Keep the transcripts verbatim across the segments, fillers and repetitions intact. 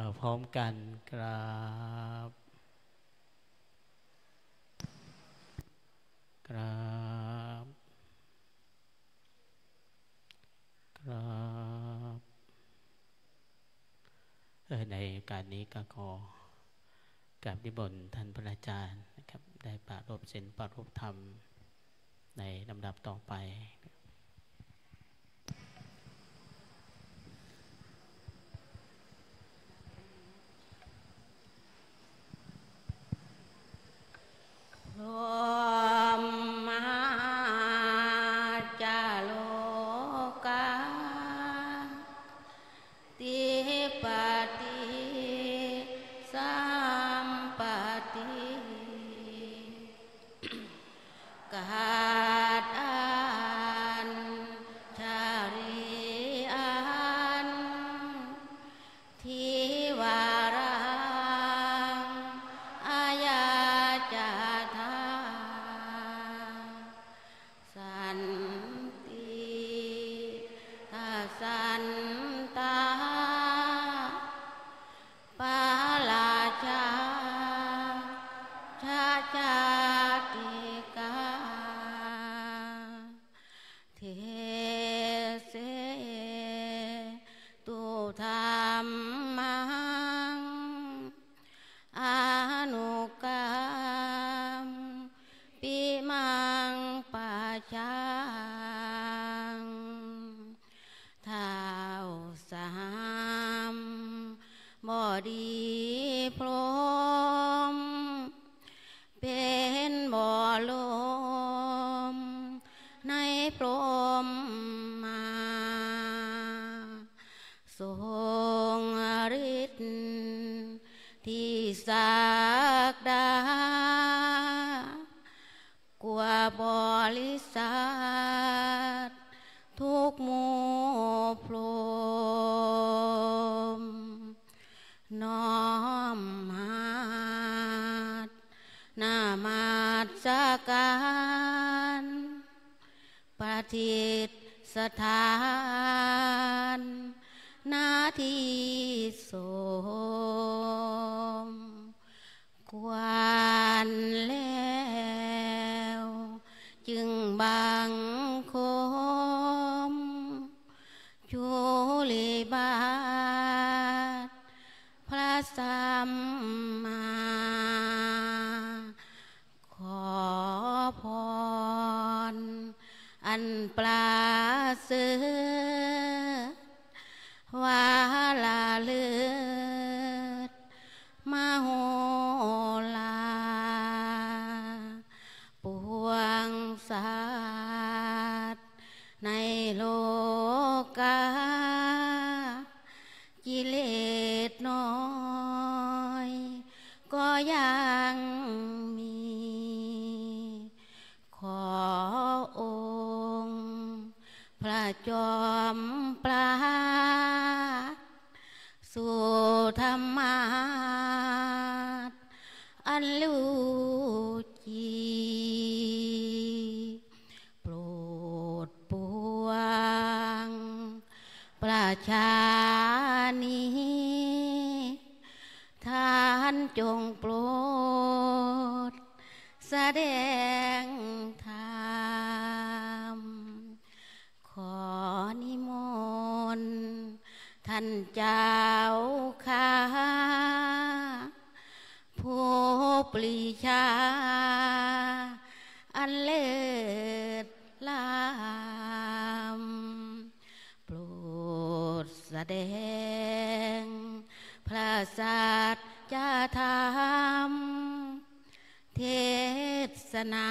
พร้อมกันกราบกราบกราบในการนี้ก็ขอกราบนิมนต์ท่านพระอาจารย์นะครับได้ปรารภศีลปรารภธรรมในลำดับต่อไปโลมาจาโลกาติปฏิสัมปติกาดอันชาริอันทิวารังอาญาจาธาสันติทาสันตาปาลาชาชาชาติกาเทเสตุธรรมังอานุกรรมปิมังปัจจังท้าวสามบอดีพรหมเป็นบ่อลมในพรหมมาทรงฤทธิ์ที่สักดากว่าบริษัททุกหมู่พรหมน้อมหัดนามาสการประทิษสถานนาทีสมควรแล้วจึงบังคมจุลิบาทพระสัมมาขอพรอันปราเสริฐวาลาเลิศมโหฬารปวงสัตว์ในโลกากิเลสน้อยก็ยังมีขอองค์พระจอมปราดสู่ธรรมาสอันลูจีโปรดปวงประชานีท่านจงโปรดแสดงธรรมขอนิมนต์ท่านเจ้าข้าผู้ปรีชาอันเลิศล้ำโปรดแสดงพระสัจธรรมเทศนา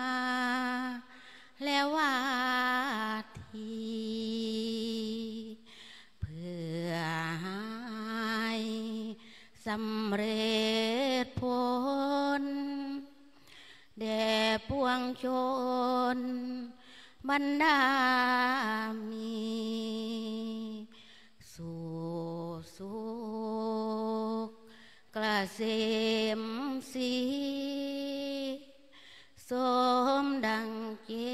และว่าทีเพื่อให้สำเร็จผลแด่ปวงชนบรรดามีสู่สุขกระเสมสีสมดังเจ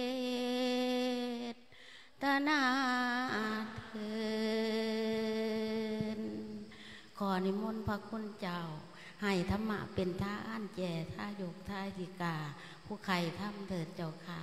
ตนาเถิดขขอนิมนต์พระคุณเจ้าให้ธรรมะเป็นท่าอันแจ่ท่าโยกท่าธิกาผู้ใครทำเถิดเจ้าค่ะ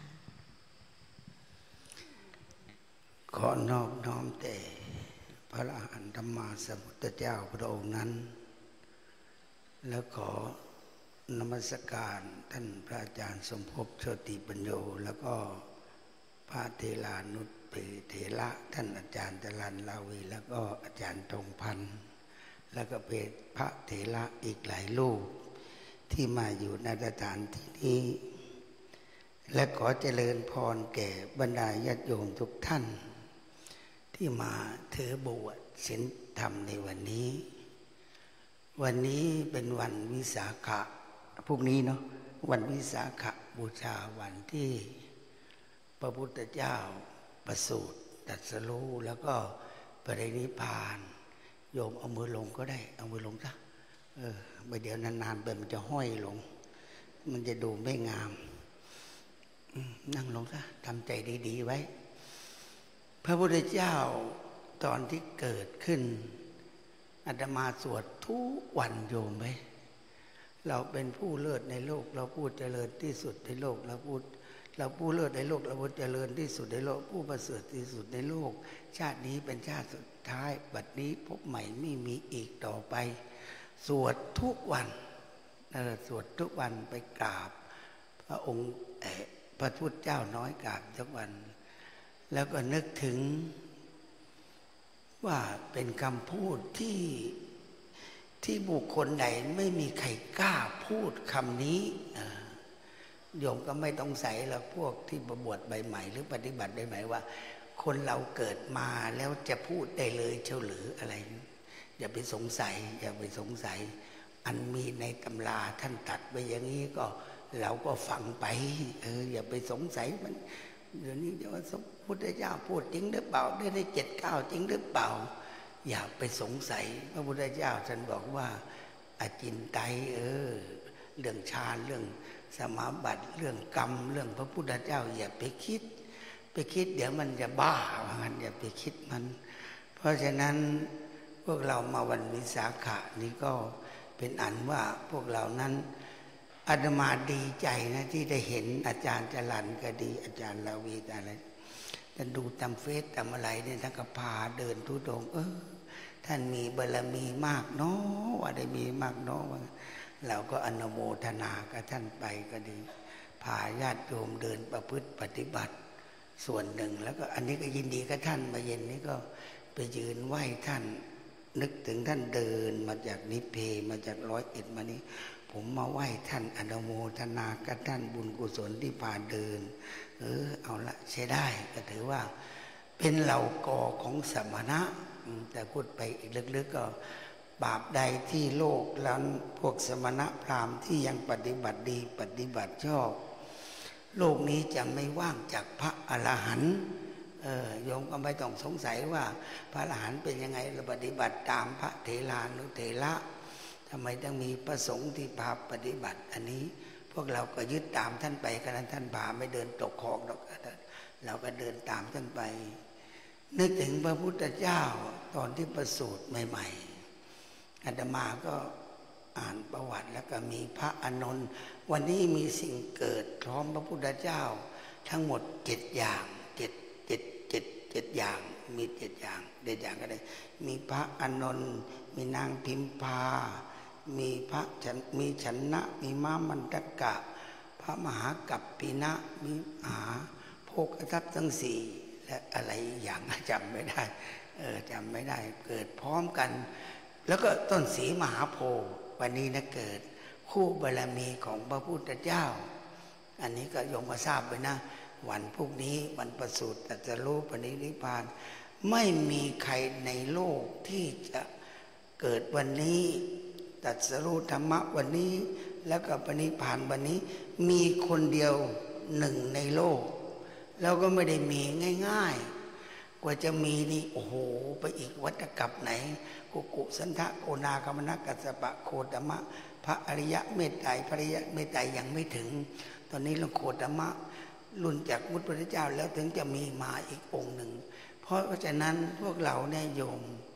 ขอนอบน้อมแต่พระอรหันตสัมมาสัมพุทธเจ้าพระองค์นั้นแล้วขอนมัสการท่านพระอาจารย์สมภพโชติปัญโยแล้วก็พระเทรานุตเปเถระท่านอาจารย์จรัญลาวีแล้วก็อาจารย์ธงพันธ์แล้วก็เป็นพระเถระอีกหลายรูปที่มาอยู่ในสถานที่นี้และขอเจริญพรแก่บรรดาญาติโยมทุกท่านที่มาถือบวชศีลธรรมในวันนี้วันนี้เป็นวันวิสาขะพรุ่งนี้เนาะวันวิสาขบูชาวันที่พระพุทธเจ้าประสูติตรัสรู้แล้วก็ปรินิพพานโยมเอามือลงก็ได้เอามือลงซะเออไปเดี๋ยวนานๆไปมันจะห้อยลงมันจะดูไม่งามนั่งลงซะทำใจดีๆไว้พระพุทธเจ้าตอนที่เกิดขึ้นอาตมาสวดทุกวันโยมไหมเราเป็นผู้เลิศในโลกเราผู้เจริญที่สุดในโลกเราพูดเราผู้เลิศในโลกเราผู้เจริญที่สุดในโลกผู้ประเสริฐที่สุดในโลกชาตินี้เป็นชาติสุดท้ายบัดนี้พบใหม่ไม่มีอีกต่อไปสวดทุกวันเออสวดทุกวันไปกราบพระองค์พระพุทธเจ้าน้อยกราบทุกวันแล้วก็นึกถึงว่าเป็นคำพูดที่ที่บุคคลใดไม่มีใครกล้าพูดคำนี้โยมก็ไม่ต้องใส่แล้วพวกที่ประบวชใบใหม่หรือปฏิบัติใบใหม่ว่าคนเราเกิดมาแล้วจะพูดได้เลยเฉลยอะไรอย่าไปสงสัยอย่าไปสงสัยอันมีในตำราท่านตัดไว้อย่างนี้ก็เราก็ฟังไปเอออย่าไปสงสัยมันเดี๋ยวนี้จะว่าพระพุทธเจ้าพูดจริงหรือเปล่าได้ได้เจ็ดเก้าจริงหรือเปล่าอย่าไปสงสัยพระพุทธเจ้าท่านบอกว่าอจินไตยเออเรื่องฌานเรื่องสมาบัติเรื่องกรรมเรื่องพระพุทธเจ้าอย่าไปคิดไปคิดเดี๋ยวมันจะบ้าว่างั้นอย่าไปคิดมันเพราะฉะนั้นพวกเรามาวันวิสาขะนี้ก็เป็นอันว่าพวกเรานั้นอาตมาดีใจนะที่ได้เห็นอาจารย์จรัญก็ดีอาจารย์ลาวีอะไรท่านดูตามเฟซตามอะไรเนี่ยท่านก็พาเดินทุดงเออท่านมีบารมีมากเนาะว่าได้มีมากเนาะเราก็อนุโมทนากับท่านไปก็ดีพาญาติโยมเดินประพฤติปฏิบัติส่วนหนึ่งแล้วก็อันนี้ก็ยินดีกับท่านมาเย็นนี้ก็ไปยืนไหว้ท่านนึกถึงท่านเดินมาจากนิเพมาจากร้อยเอ็ดมานี้ผมมาไหว้ท่านอนุโมทนากับท่านบุญกุศลที่พาเดินเออเอาละใช้ได้ก็ถือว่าเป็นเหล่ากอของสมณะแต่พูดไปอีกลึกๆก็บาปใดที่โลกแล้วพวกสมณะพราหมณ์ที่ยังปฏิบัติดีปฏิบัติชอบโลกนี้จะไม่ว่างจากพระอรหันต์เออโยมก็ไม่ต้องสงสัยว่าพระอรหันต์เป็นยังไงเราปฏิบัติตามพระเถรานุเถระทำไมต้องมีประสงค์ที่พาปฏิบัติอันนี้พวกเราก็ยึดตามท่านไปขณะท่านพาไม่เดินตกคลองเราก็เดินตามท่านไปนึกถึงพระพุทธเจ้าตอนที่ประสูติใหม่ๆอาตมาก็อ่านประวัติแล้วก็มีพระอานนท์วันนี้มีสิ่งเกิดพร้อมพระพุทธเจ้าทั้งหมดเจ็ดอย่างเจ็ดเจ็ดเจ็ดเจ็ดอย่างมีเจ็ดอย่างเจ็ดอย่างก็ได้มีพระอานนท์มีนางพิมพามีพระฉันมีฉันนะมีม้ามันตกะพระมหากัปปินะมีมหาโภคทรัพย์ทั้งสี่และอะไรอย่างจำไม่ได้เออจำไม่ได้เกิดพร้อมกันแล้วก็ต้นศรีมหาโพธิ์วันนี้นะเกิดคู่บารมีของพระพุทธเจ้าอันนี้ก็ยงมาทราบไปนะวันพรุ่งนี้วันประสูติตรัสรู้ปรินิพพานไม่มีใครในโลกที่จะเกิดวันนี้ตรัสรู้ธรรมะวันนี้แล้วก็ปรินิพพานวันนี้มีคนเดียวหนึ่งในโลกแล้วก็ไม่ได้มีง่ายๆกว่าจะมีนี่โอ้โหไปอีกวัฏกับไหนกุกุสันทะโกนาคมนะกัสสปะโคตมะพระอริยะเมตไตรพระอริยะเมตไตรยังไม่ถึงตอนนี้หลวงโคตมะรุ่นจากมุตพระเจ้าแล้วถึงจะมีมาอีกองค์หนึ่งเพราะฉะนั้นพวกเราเนี่ยโยม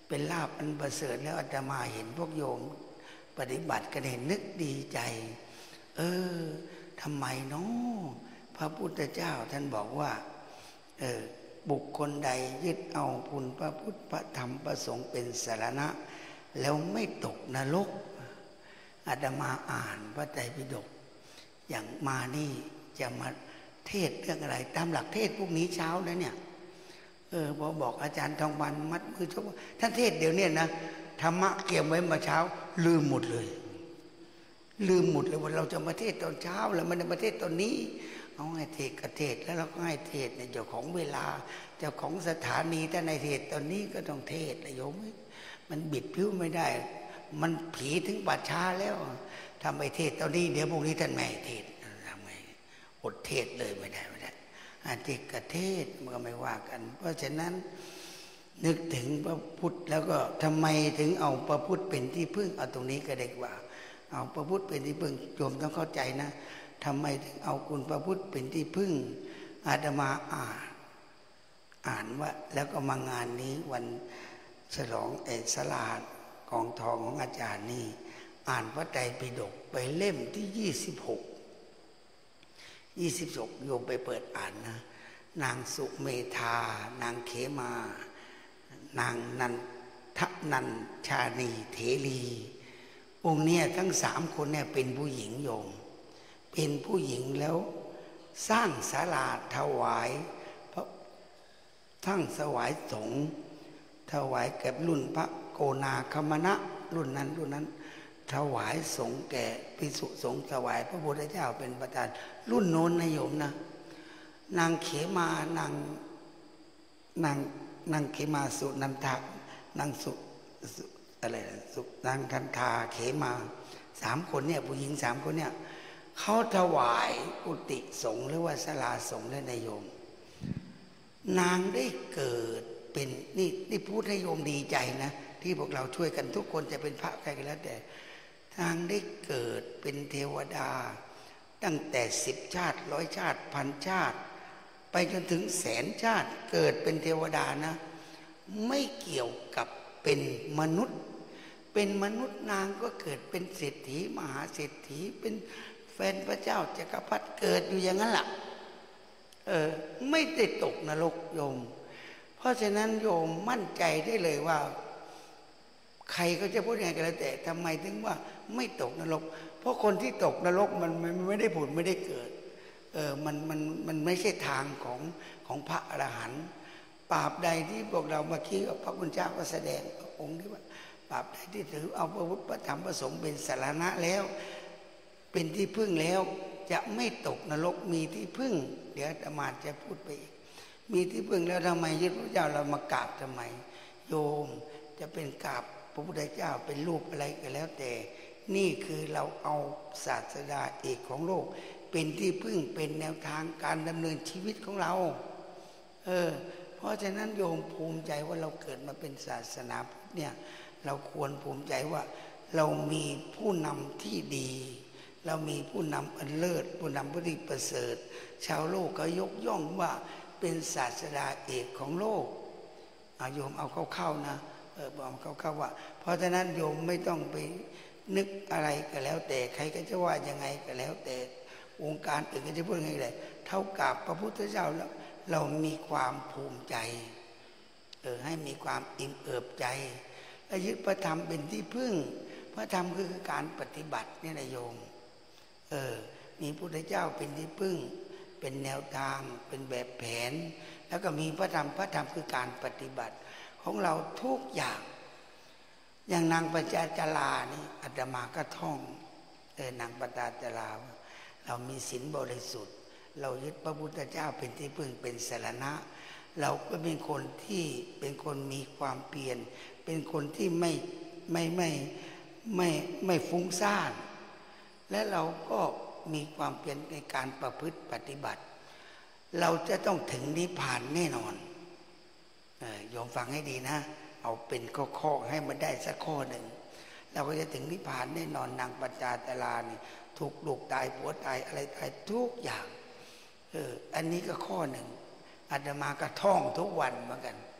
เป็นลาภอันประเสริฐแล้วอาตมาเห็นพวกโยมปฏิบัติกันเห็นนึกดีใจเออทำไมเนาะพระพุทธเจ้าท่านบอกว่าเออบุคคลใดยึดเอาคุณพระพุทธพระธรรมพระสงฆ์เป็นสรณะแล้วไม่ตกนรกอาตมาอ่านพระไตรปิฎกอย่างมานี่จะมาเทศเรื่องอะไรตามหลักเทศพวกนี้เช้าแล้วเนี่ยเออพอบอกอาจารย์ทองพันมัดมือชกท่านเทศเดี๋ยวนี้นะธรรมะเกี่ยวไว้มาเช้าลืมหมดเลยลืมหมดเลยว่าเราจะมาเทศตอนเช้าแล้วมันมาเทศตอนนี้เอาให้เทศก็เทศแล้วเราก็ให้เทศเนี่ยเจ้าของเวลาเจ้าของสถานีถ้าในเทศตอนนี้ก็ต้องเทศนะโยมมันบิดผิวไม่ได้มันผีถึงป่าช้าแล้วทำไมเทศตอนนี้เดี๋ยวพวกนี้ท่านไม่ให้เทศทำไงอดเทศเลยไม่ได้ไม่ได้อาเทศกับเทศมันก็ไม่ว่ากันเพราะฉะนั้นนึกถึงพระพุทธแล้วก็ทำไมถึงเอาพระพุทธเป็นที่พึ่งเอาตรงนี้ก็เด็กว่าเอาพระพุทธเป็นที่พึ่งโยมต้องเข้าใจนะทำไมถึงเอาคุณพระพุทธเป็นที่พึ่งอาตมาอ่านอ่านว่าแล้วก็มางานนี้วันฉลองเอกสลาดกองทองของอาจารย์นี่อ่านพระไตรปิฎกไปเล่มที่ยี่สิบหกยี่สิบหกโยมไปเปิดอ่านนะนางสุเมธานางเขมานางนันทนันชานีเถรีองค์เนี่ยทั้งสามคนเนี่ยเป็นผู้หญิงโยมเป็นผู้หญิงแล้วสร้างศาลาถวายพระทั้งถวายสงฆ์ถวายแก่รุ่นพระโกนาคมณะรุ่นนั้นรุ่นนั้นถวายสงฆ์แก่ภิกษุสงฆ์ถวายพระพุทธเจ้าเป็นประธานรุ่นโน้นนะโยมนะนางเขมานางนางนางเขมาสุนันทานางสุอะไรสุนางคันธาเขมาสามคนเนี่ยผู้หญิงสามคนเนี่ยเขาถวายกุฏิสงฆ์หรือว่าศาลาสงฆ์และนายโยมนางได้เกิดเป็นนี่นี่พูดให้โยมดีใจนะที่พวกเราช่วยกันทุกคนจะเป็นพระใครก็แล้วแต่นางได้เกิดเป็นเทวดาตั้งแต่สิบชาติร้อยชาติพันชาติไปจนถึงแสนชาติเกิดเป็นเทวดานะไม่เกี่ยวกับเป็นมนุษย์เป็นมนุษย์นางก็เกิดเป็นเศรษฐีมหาเศรษฐีเป็นแฟนพระเจ้าจักรพรรดิเกิดอยู่อย่างนั้นล่ะเออไม่ได้ตกนรกโยมเพราะฉะนั้นโยมมั่นใจได้เลยว่าใครก็จะพูดยังไงก็แล้วแต่ทำไมถึงว่าไม่ตกนรกเพราะคนที่ตกนรกมันไม่ได้ผุดไม่ได้เกิดเออมันมันมันไม่ใช่ทางของของพระอรหันต์ปราบใดที่พวกเราเมื่อกี้พระพุทธเจ้าก็แสดงองค์ที่ว่าปราบใดที่ถือเอาพระพุทธพระธรรมพระสงฆ์เป็นสรณะแล้วเป็นที่พึ่งแล้วจะไม่ตกนรกมีที่พึ่งเดี๋ยวอาตมาจะพูดไปอีกมีที่พึ่งแล้วทำไมยึดพระเจ้าเรามากราบทำไมโยมจะเป็นกราบพระพุทธเจ้าเป็นรูปอะไรก็แล้วแต่นี่คือเราเอาศาสดาเอกของโลกเป็นที่พึ่งเป็นแนวทางการดำเนินชีวิตของเราเออเพราะฉะนั้นโยมภูมิใจว่าเราเกิดมาเป็นศาสนาพุทธเนี่ยเราควรภูมิใจว่าเรามีผู้นำที่ดีเรามีผู้นำอันเลิศผู้นำที่ประเสริฐชาวโลกก็ยกย่องว่าเป็นศาสดาเอกของโลกโยมเอาเข้าๆนะเออบอกเข้าๆว่าเพราะฉะนั้นโยมไม่ต้องไปนึกอะไรก็แล้วแต่ใครก็จะว่ายังไงก็แล้วแต่องค์การอื่นก็จะพูดยังไงเลยเท่ากับพระพุทธเจ้าแล้วเรามีความภูมิใจเออให้มีความอิ่มเอิบใจและยึดพระธรรมเป็นที่พึ่งพระธรรมคือการปฏิบัตินี่แหละโยมเออมีพระพุทธเจ้าเป็นที่พึ่งเป็นแนวทางเป็นแบบแผนแล้วก็มีพระธรรมพระธรรมคือการปฏิบัติของเราทุกอย่างอย่างนางปัญจจารานี่อาตมาก็ท่องเออนางปัญจจาราเรามีศีลบริสุทธิ์เรายึดพระพุทธเจ้าเป็นที่พึ่งเป็นสรณะเราก็เป็นคนที่เป็นคนมีความเพียรเป็นคนที่ไม่ไม่ไม่ไม่ไม่ฟุ้งซ่านและเราก็มีความเพียรในการประพฤติปฏิบัติเราจะต้องถึงนิพพานแน่นอนเออโยมฟังให้ดีนะเอาเป็นข้อๆให้มันได้สักข้อหนึ่งเราก็จะถึงนิพพานแน่นอนนางปัญจจารานี่ถูกลูกตายผัวตายอะไรตายทุกอย่างเอออันนี้ก็ข้อหนึ่งอาตมาก็ท่องทุกวันเหมือนกันเ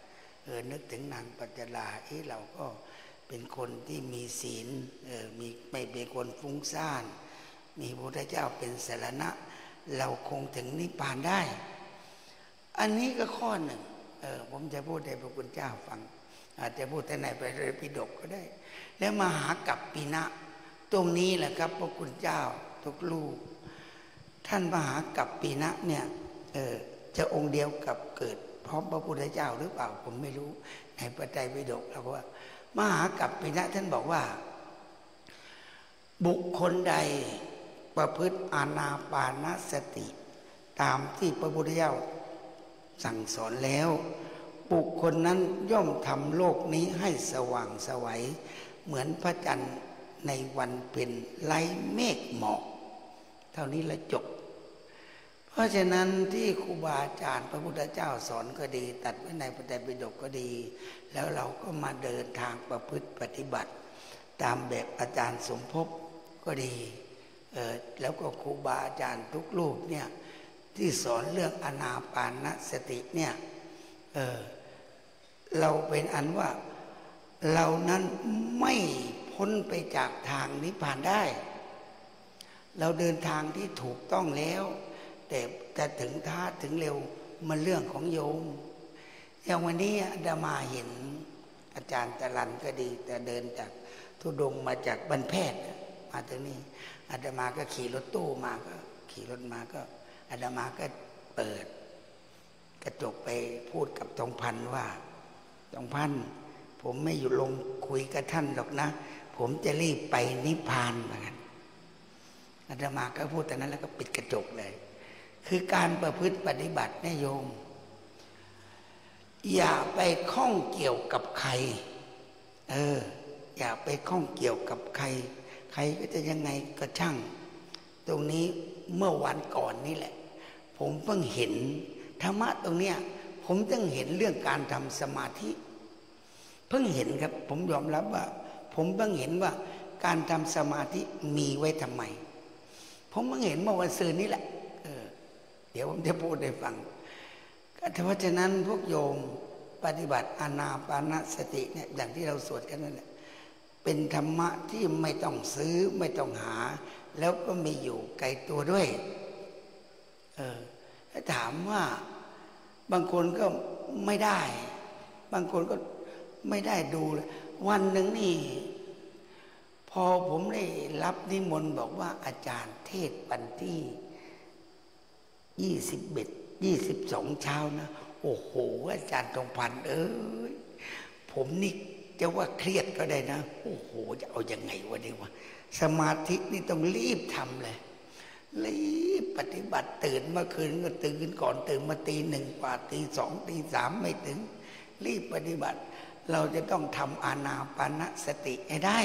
ออนึกถึงนางปัจจลาเอ้เราก็เป็นคนที่มีศีลเออมีไม่เป็นคนฟุ้งซ่านมีพระพุทธเจ้าเป็นสรณะเราคงถึงนิพพานได้อันนี้ก็ข้อหนึ่งเออผมจะพูดให้พระคุณเจ้าฟังอาจจะพูดแต่ไหนไปเลยปิฎกก็ได้แล้วมหากัปปินะตรงนี้แหละครับพระคุณเจ้าทุกลูกท่านมหากัปปินะเนี่ยเออจะองค์เดียวกับเกิดพร้อมพระพุทธเจ้าหรือเปล่าผมไม่รู้ในพระไตรปิฎกเราว่ามหากัปปินะท่านบอกว่าบุคคลใดประพฤติอานาปานสติตามที่พระพุทธเจ้าสั่งสอนแล้วบุคคลนั้นย่อมทำโลกนี้ให้สว่างไสวเหมือนพระจันทร์ในวันเพ็ญไร้เมฆหมอกเท่านี้ละจบเพราะฉะนั้นที่ครูบาอาจารย์พระพุทธเจ้าสอนก็ดีตัดไว้ในพระไตรปิฎกก็ดีแล้วเราก็มาเดินทางประพฤติปฏิบัติตามแบบอาจารย์สมภพก็ดีเออแล้วก็ครูบาอาจารย์ทุกรูปเนี่ยที่สอนเรื่องอานาปานสติเนี่ยเออเราเป็นอันว่าเรานั้นไม่พ้นไปจากทางนิพพานได้เราเดินทางที่ถูกต้องแล้วแต่จะถึงท้าถึงเร็วมันเรื่องของโยมอย่างวันนี้อาตมาเห็นอาจารย์ตะลันก็ดีแต่เดินจากทุดงมาจากบรรแพทย์มาถึงนี่อาตมาก็ขี่รถตู้มาก็ขี่รถมาก็อาตมาก็เปิดกระจกไปพูดกับทองพันว่าทองพันผมไม่อยู่ลงคุยกับท่านหรอกนะผมจะรีบไปนิพพานเหมือนกันอาตมาก็พูดแต่นั้นแล้วก็ปิดกระจกเลยคือการประพฤติปฏิบัติเนี่ยโยมอย่าไปข้องเกี่ยวกับใครเอออย่าไปข้องเกี่ยวกับใครใครก็จะยังไงก็ช่างตรงนี้เมื่อวันก่อนนี่แหละผมเพิ่งเห็นธรรมะตรงเนี้ยผมเพิ่งเห็นเรื่องการทำสมาธิเพิ่งเห็นครับผมยอมรับว่าผมเพิ่งเห็นว่าการทำสมาธิมีไว้ทำไมผมเพิ่งเห็นเมื่อวันซืนนี้แหละเออเดี๋ยวผมจะพูดให้ฟังเพราะฉะนั้นพวกโยมปฏิบัติอานาปานสติเนี่ยอย่างที่เราสวดกันนั่นแหละเป็นธรรมะที่ไม่ต้องซื้อไม่ต้องหาแล้วก็มีอยู่ไกลตัวด้วยเออถ้าถามว่าบางคนก็ไม่ได้บางคนก็ไม่ได้ดูเลยวันหนึ่งนี่พอผมได้รับนิมนต์บอกว่าอาจารย์เทศน์วันที่ยี่สิบเอ็ดยี่สิบสองเช้านะโอ้โหอาจารย์ทองพันเอ้ยผมนี่จะว่าเครียดก็ได้นะโอ้โหจะเอายังไงวะเนี่ยวะสมาธินี่ต้องรีบทำเลยรีบปฏิบัติตื่นเมื่อคืนก็ตื่นก่อนตื่นมาตีหนึ่งกว่าตีสองตีสามไม่ถึงรีบปฏิบัติเราจะต้องทำอานาปานสติให้ได้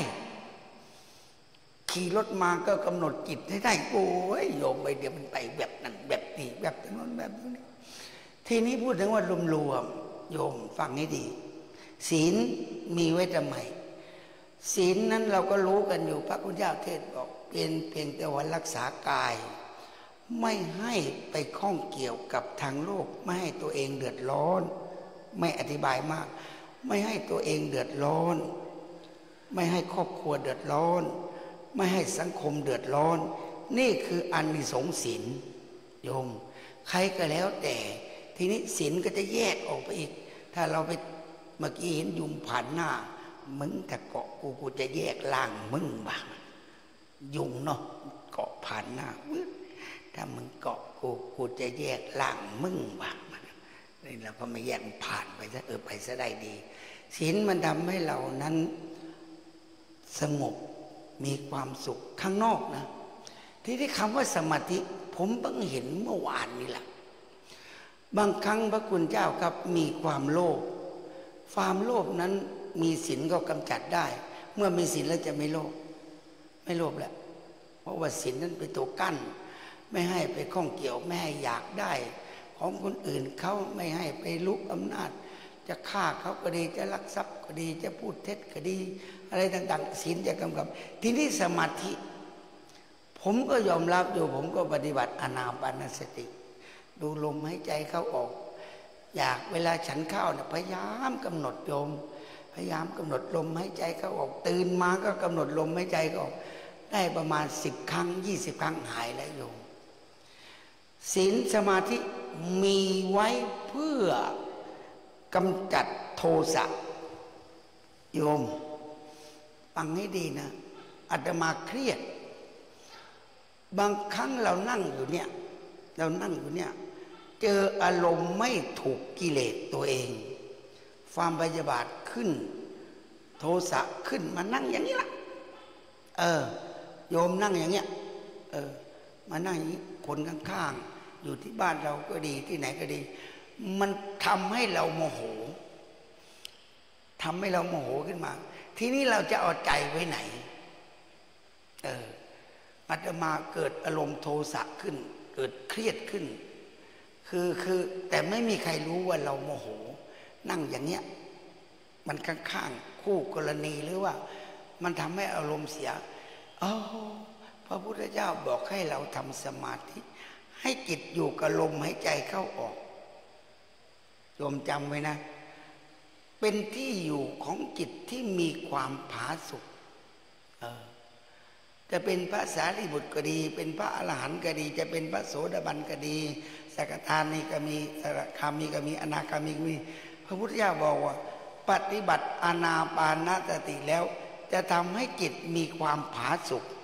ขี่รถมาก็กำหนดจิตให้ได้โอ้ยโยมไปเดี๋ยวมันไปแบบนั้นแบบนี้แบบนั้นแบบนี้ทีนี้พูดถึงว่ารวมๆโยมฟังให้ดีศีลมีไว้ทำไมศีลนั้นเราก็รู้กันอยู่พระพุทธเจ้าเทศบอกเป็นเพียงแต่ว่ารักษากายไม่ให้ไปข้องเกี่ยวกับทางโลกไม่ให้ตัวเองเดือดร้อนไม่อธิบายมากไม่ให้ตัวเองเดือดร้อนไม่ให้ครอบครัวเดือดร้อนไม่ให้สังคมเดือดร้อนนี่คืออานิสงส์ศีลโยมใครก็แล้วแต่ทีนี้ศีลก็จะแยกออกไปอีกถ้าเราไปเมื่อกี้เห็นยุงผ่านหน้ามึงถ้าเกาะกูกูจะแยกล่างมึงบ้างยุงเนาะเกาะผ่านหน้าถ้ามึงเกาะกูกูจะแยกล่างมึงบ้างนี่เราก็ไม่แยกผ่านไปซะเออไปซะได้ดีศีลมันทำให้เรานั้นสงบมีความสุขข้างนอกนะที่ที่คำว่าสมาธิผมเพิ่งเห็นเมื่อวานนี่แหละบางครั้งพระคุณเจ้าครับมีความโลภความโลภนั้นมีศีลก็กำจัดได้เมื่อมีศีลแล้วจะไม่โลภไม่โลภแล้วเพราะว่าศีลนั้นเป็นตัวกั้นไม่ให้ไปข้องเกี่ยวไม่ให้อยากได้ของคนอื่นเขาไม่ให้ไปลุกอำนาจจะฆ่าเขาก็ดีจะลักทรัพย์ก็ดีจะพูดเท็จก็ดีอะไรต่างๆศีลจะกำกับทีนี้สมาธิผมก็ยอมรับอยู่ผมก็ปฏิบัติอานาปานสติดูลมหายใจเข้าออกอยากเวลาฉันข้าวเนี่ยพยายามกำหนดโยมพยายามกำหนดลมหายใจเข้าออกตื่นมาก็กำหนดลมหายใจเข้าออกได้ประมาณสิบครั้งยี่สิบครั้งหายแล้วโยมศีลสมาธิมีไว้เพื่อกำจัดโทสะโยมฟังให้ดีนะอาตมาเครียดบางครั้งเรานั่งอยู่เนี่ยเรานั่งอยู่เนี่ยเจออารมณ์ไม่ถูกกิเลสตัวเองความพยาบาทขึ้นโทสะขึ้นมานั่งอย่างนี้ล่ะเออโยมนั่งอย่างเงี้ยเออมานั่งอย่างนี้คนข้างๆอยู่ที่บ้านเราก็ดีที่ไหนก็ดีมันทำให้เราโมโหทำให้เราโมโหขึ้นมาทีนี้เราจะเอาใจไว้ไหนเอออาตมาเกิดอารมณ์โทสะขึ้นเกิดเครียดขึ้นคือคือแต่ไม่มีใครรู้ว่าเราโมโหนั่งอย่างเนี้ยมันข้างๆคู่กรณีหรือว่ามันทำให้อารมณ์เสียอ๋อพระพุทธเจ้าบอกให้เราทำสมาธิให้จิตอยู่กับลมหายใจเข้าออกโยมจำไว้นะเป็นที่อยู่ของจิตที่มีความผาสุกเออจะเป็นพระสารีบุตรก็ดีเป็นพระอรหันต์ก็ดีจะเป็นพระโสดาบันก็ดีสกทานีก็มีสรคามีก็มีอนาคามีก็มีพระพุทธเจ้าบอกว่าปฏิบัติอานาปานสติแล้วจะทำให้จิตมีความผาสุก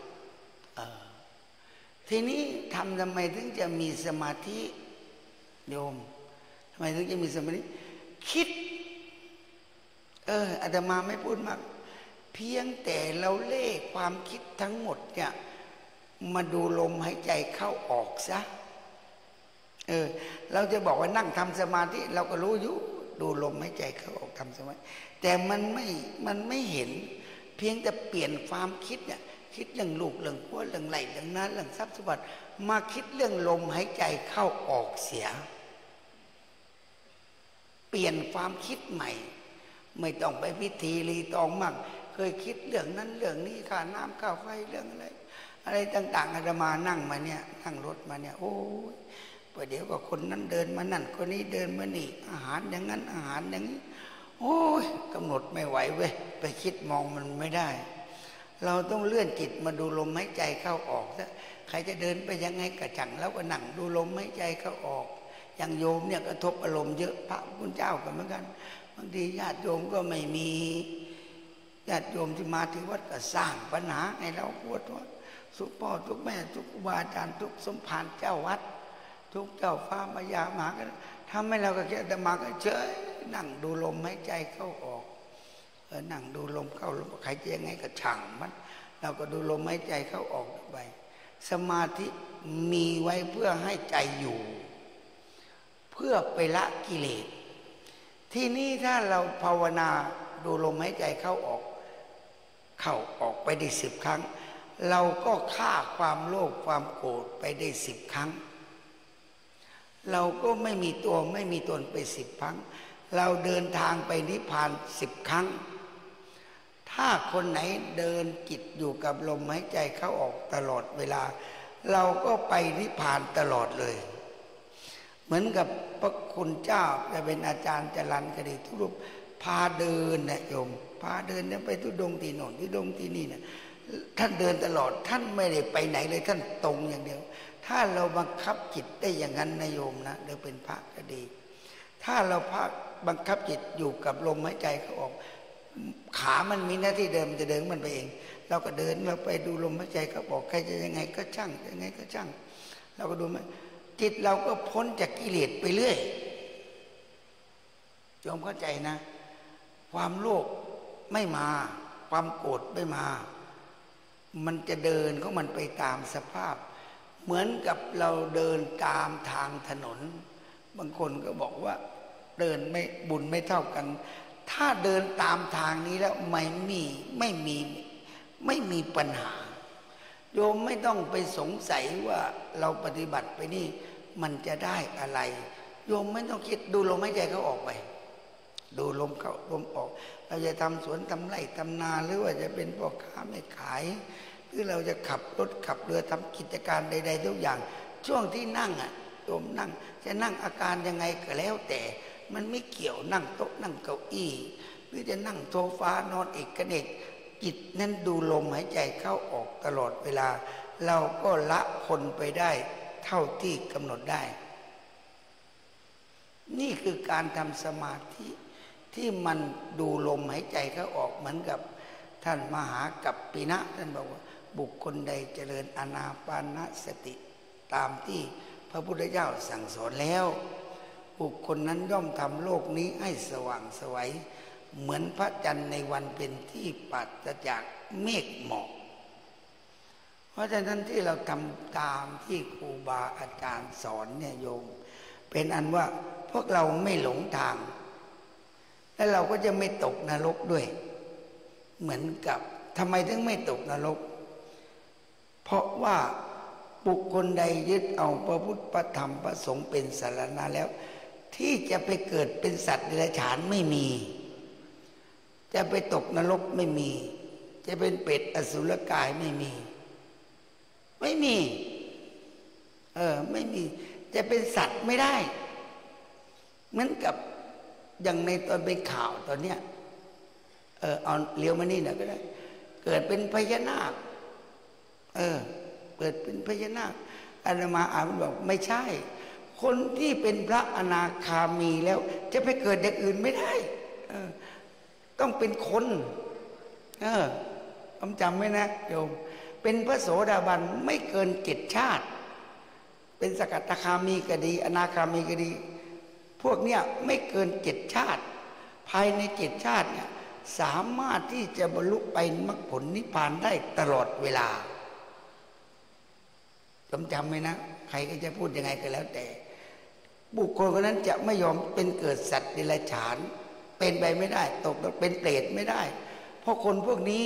ทีนี้ทำทำไมถึงจะมีสมาธิโยมทำไมถึงจะมีสมาธิคิดเอออาตมาไม่พูดมากเพียงแต่เราเล่ความคิดทั้งหมดเนี่ยมาดูลมหายใจเข้าออกซะเออเราจะบอกว่านั่งทำสมาธิเราก็รู้อยู่ดูลมหายใจเข้าออกทำสมาธิแต่มันไม่มันไม่เห็นเพียงแต่เปลี่ยนความคิดเนี่ยคิดเรื่องลูกเรื่องผัวเรื่องไหลเรื่องนั้นเรื่องทรัพย์สมบัติมาคิดเรื่องลมหายใจเข้าออกเสียเปลี่ยนความคิดใหม่ไม่ต้องไปพิธีรีตองมั่งเคยคิดเรื่องนั้นเรื่องนี้ค่าน้ำค่าไฟเรื่องอะไรอะไรต่างๆอาตมานั่งมาเนี่ยนั่งรถมาเนี่ยโอ้ยประเดี๋ยวก็คนนั้นเดินมานั่นคนนี้เดินมานี่อาหารอย่างนั้นอาหารอย่างนี้โอ้ยกำหนดไม่ไหวเว้ยไปคิดมองมันไม่ได้เราต้องเลื่อนจิตมาดูลมหายใจเข้าออกซะใครจะเดินไปยังไงกระจังแล้วก็นั่งดูลมหายใจเข้าออกอย่างโยมเนี่ยกระทบอารมณ์เยอะพระพุทธเจ้าก็เหมือนกันบางทีญาติโยมก็ไม่มีญาติโยมที่มาที่วัดก็สร้างปัญหาให้เราปวดหัวทุกพ่อทุกแม่ทุกครูบาอาจารย์ทุกสมภารเจ้าวัดทุกเจ้าฟ้ามายามหากันทำให้เราก็แค่จะมาก็เฉยนั่งดูลมหายใจเข้าออกเออนั่งดูลมเข้าลมใครจะยังไงก็ช่างมันเราก็ดูลมหายใจเข้าออกไปสมาธิมีไว้เพื่อให้ใจอยู่เพื่อไปละกิเลสที่นี่ถ้าเราภาวนาดูลมหายใจเข้าออกเข้าออกไปได้สิบครั้งเราก็ฆ่าความโลภความโกรธไปได้สิบครั้งเราก็ไม่มีตัวไม่มีตนไปสิบครั้งเราเดินทางไปนิพพานสิบครั้งถ้าคนไหนเดินจิตอยู่กับลมหายใจเข้าออกตลอดเวลาเราก็ไปนิพพานตลอดเลยเหมือนกับพระคุณเจ้าจะเป็นอาจารย์จรัญก็ดีทุกรูปพาเดินนะโยมพาเดินเนี่ยไปทุดงที่โน่นที่ดงที่นี่เนี่ยท่านเดินตลอดท่านไม่ได้ไปไหนเลยท่านตรงอย่างเดียวถ้าเราบังคับจิตได้อย่างนั้นนะโยมนะเราเป็นพระก็ดีถ้าเราพักบังคับจิตอยู่กับลมหายใจเขาออกขามันมีหน้าที่เดินจะเดินมันไปเองเราก็เดินเราไปดูลมหายใจเขาบอกใครจะยังไงก็ช่างยังไงก็ช่างเราก็ดูมันจิตเราก็พ้นจากกิเลสไปเรื่อยโยมเข้าใจนะความโลภไม่มาความโกรธไม่มามันจะเดินของมันไปตามสภาพเหมือนกับเราเดินตามทางถนนบางคนก็บอกว่าเดินไม่บุญไม่เท่ากันถ้าเดินตามทางนี้แล้วไม่มีไม่มีไม่มีปัญหาโยมไม่ต้องไปสงสัยว่าเราปฏิบัติไปนี่มันจะได้อะไรโยมไม่ต้องคิดดูลมหายใจเขาออกไปดูลมเข้าลมออกเราจะทำสวนทำไร่ทำนาหรือว่าจะเป็นพ่อค้าไม่ขายหรือเราจะขับรถขับเรือทำกิจการใดๆทุกอย่างช่วงที่นั่งอ่ะโยมนั่งจะนั่งอาการยังไงก็แล้วแต่มันไม่เกี่ยวนั่งโต๊ะนั่งเก้าอี้หรือจะนั่งโซฟานอนเอกเนกจิตนั้นดูลมหายใจเข้าออกตลอดเวลาเราก็ละคนไปได้เท่าที่กำหนดได้นี่คือการทำสมาธิที่มันดูลมหายใจเข้าออกเหมือนกับท่านมหากัปปินะท่านบอกว่าบุคคลใดเจริญอานาปานสติตามที่พระพุทธเจ้าสั่งสอนแล้วบุคคลนั้นย่อมทำโลกนี้ให้สว่างไสวเหมือนพระจันทร์ในวันเป็นที่ปราศจากเมฆหมอกเพราะฉะนั้นที่เราทำตามที่ครูบาอาจารย์สอนเนี่ยโยมเป็นอันว่าพวกเราไม่หลงทางและเราก็จะไม่ตกนรกด้วยเหมือนกับทำไมถึงไม่ตกนรกเพราะว่าบุคคลใดยึดเอาพระพุทธพระธรรมพระสงฆ์เป็นสรณะแล้วที่จะไปเกิดเป็นสัตว์เดรัจฉานไม่มีจะไปตกนรกไม่มีจะเป็นเปรตอสุรกายไม่มีไม่มีเออไม่มีจะเป็นสัตว์ไม่ได้เหมือนกับอย่างในตอนเป็นข่าวตอนเนี้ยเออเอาเลี้ยวมานี่หน่อยก็ได้เกิดเป็นพญานาคเออเกิดเป็นพญานาคอาตมาอ่านบอกไม่ใช่คนที่เป็นพระอนาคามีแล้วจะไปเกิดอย่างอื่นไม่ได้เออต้องเป็นคนเออผมจำไว้นะโยมเป็นพระโสดาบันไม่เกินเจ็ดชาติเป็นสกัตคามีก็ดีอนาคามีก็ดีพวกเนี้ยไม่เกินเจ็ดชาติภายในเจ็ดชาติเนี่ยสามารถที่จะบรรลุไปมรรคผลนิพพานได้ตลอดเวลาจำจำไว้นะใครก็จะพูดยังไงก็แล้วแต่บุคคลคนนั้นจะไม่ยอมเป็นเกิดสัตว์เดรัจฉานเป็นไปไม่ได้ตกเป็นเปรตไม่ได้เพราะคนพวกนี้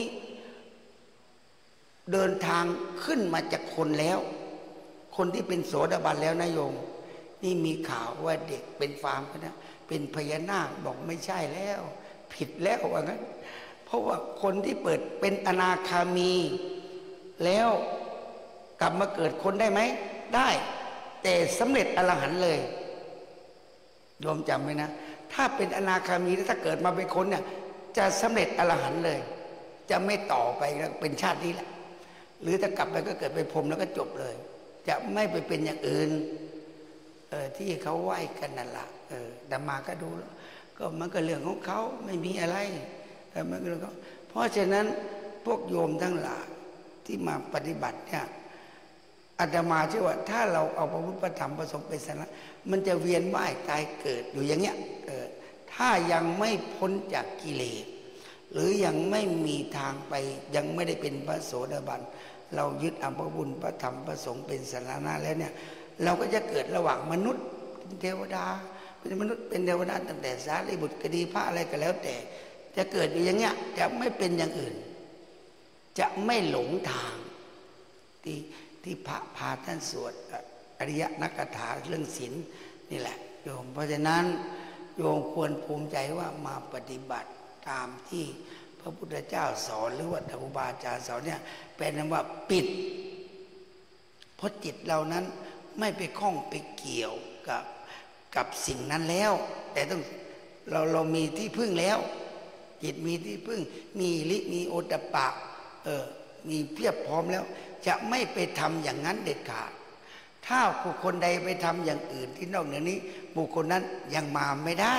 เดินทางขึ้นมาจากคนแล้วคนที่เป็นโสดาบันแล้วนะโยมนี่มีข่าวว่าเด็กเป็นฟาร์มนะเป็นพญานาคบอกไม่ใช่แล้วผิดแล้วว่างั้นเพราะว่าคนที่เปิดเป็นอนาคามีแล้วกลับมาเกิดคนได้ไหมได้แต่สำเร็จอรหันต์เลยโยมจำไว้นะถ้าเป็นอนาคามีถ้าเกิดมาเป็นคนเนี่ยจะสำเร็จอรหันต์เลยจะไม่ต่อไปแล้วเป็นชาตินี้แหละหรือถ้ากลับไปก็เกิดไปพรหมแล้วก็จบเลยจะไม่ไปเป็นอย่างอื่นเออที่เขาไหว้กันนั่นแหละเออแต่มาก็ดูก็มันก็เรื่องของเขาไม่มีอะไรเออมันก็เรื่องของเพราะฉะนั้นพวกโยมทั้งหลายที่มาปฏิบัติเนี่ยอาตมาเชื่อว่าถ้าเราเอาพระพุทธธรรมพระสงฆ์เป็นสาระมันจะเวียนว่ายตายเกิดอยู่อย่างเงี้ยเออถ้ายังไม่พ้นจากกิเลสหรือยังไม่มีทางไปยังไม่ได้เป็นพระโสดาบันเรายึดเอาพระบุญพระธรรมพระสงฆ์เป็นสาระแล้วเนี่ยเราก็จะเกิดระหว่างมนุษย์เป็นเทวดาเป็นมนุษย์เป็นเทวดาตั้งแต่สารีบุตรก็ดีพระอะไรก็แล้วแต่จะเกิดอยู่อย่างเงี้ยจะไม่เป็นอย่างอื่นจะไม่หลงทางที่ที่พระพาท่านสวดอริยนักถาเรื่องศีลนี่แหละโยมเพราะฉะนั้นโยมควรภูมิใจว่ามาปฏิบัติตามที่พระพุทธเจ้าสอนหรือว่าครูบาอาจารย์สอนเนี่ยเป็นนว่าปิดเพราะจิตเรานั้นไม่ไปคล้องไปเกี่ยวกับกับสิ่งนั้นแล้วแต่ต้องเราเรามีที่พึ่งแล้วจิตมีที่พึ่งมีฤทธิ์มีโอตตัปปะเออมีเพียบพร้อมแล้วจะไม่ไปทำอย่างนั้นเด็ดขาดถ้าบุคคลใดไปทำอย่างอื่นที่นอกเหนือนี้บุคคลนั้นยังมาไม่ได้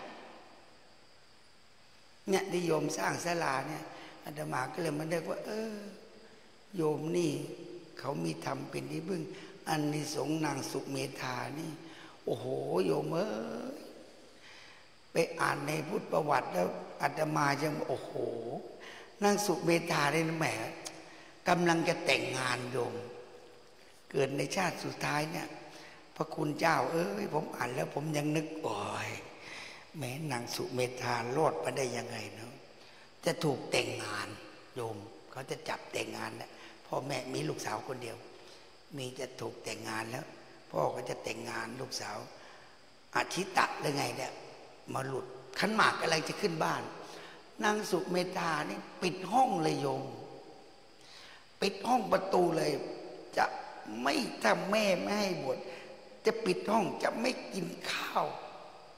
เนี่ยนิยมสร้างศาลาเนี่ยอาตมาก็เลยมาได้ว่าเออโยมนี่เขามีธรรมเป็นที่พึ่งอันนิสงส์นางสุเมธานี่โอ้โหโยมเอ้ยไปอ่านในพุทธประวัติแล้วอาตมายังโอ้โหนางสุเมธาเนี่ยแหมกำลังจะแต่งงานโยมเกิดในชาติสุดท้ายเนี่ยพระคุณเจ้าเอ้ยผมอ่านแล้วผมยังนึกโอ้ยแม้นางสุเมธารอดมาได้ยังไงเนาะจะถูกแต่งงานโยมเขาจะจับแต่งงานนะพ่อแม่มีลูกสาวคนเดียวมีจะถูกแต่งงานแล้วพ่อก็จะแต่งงานลูกสาวอาชิตะหรือไงเนี่ยมาหลุดขันหมากอะไรจะขึ้นบ้านนางสุเมธานี่ปิดห้องเลยโยมปิดห้องประตูเลยจะไม่ถ้าแม่ไม่ให้บวชจะปิดห้องจะไม่กินข้าว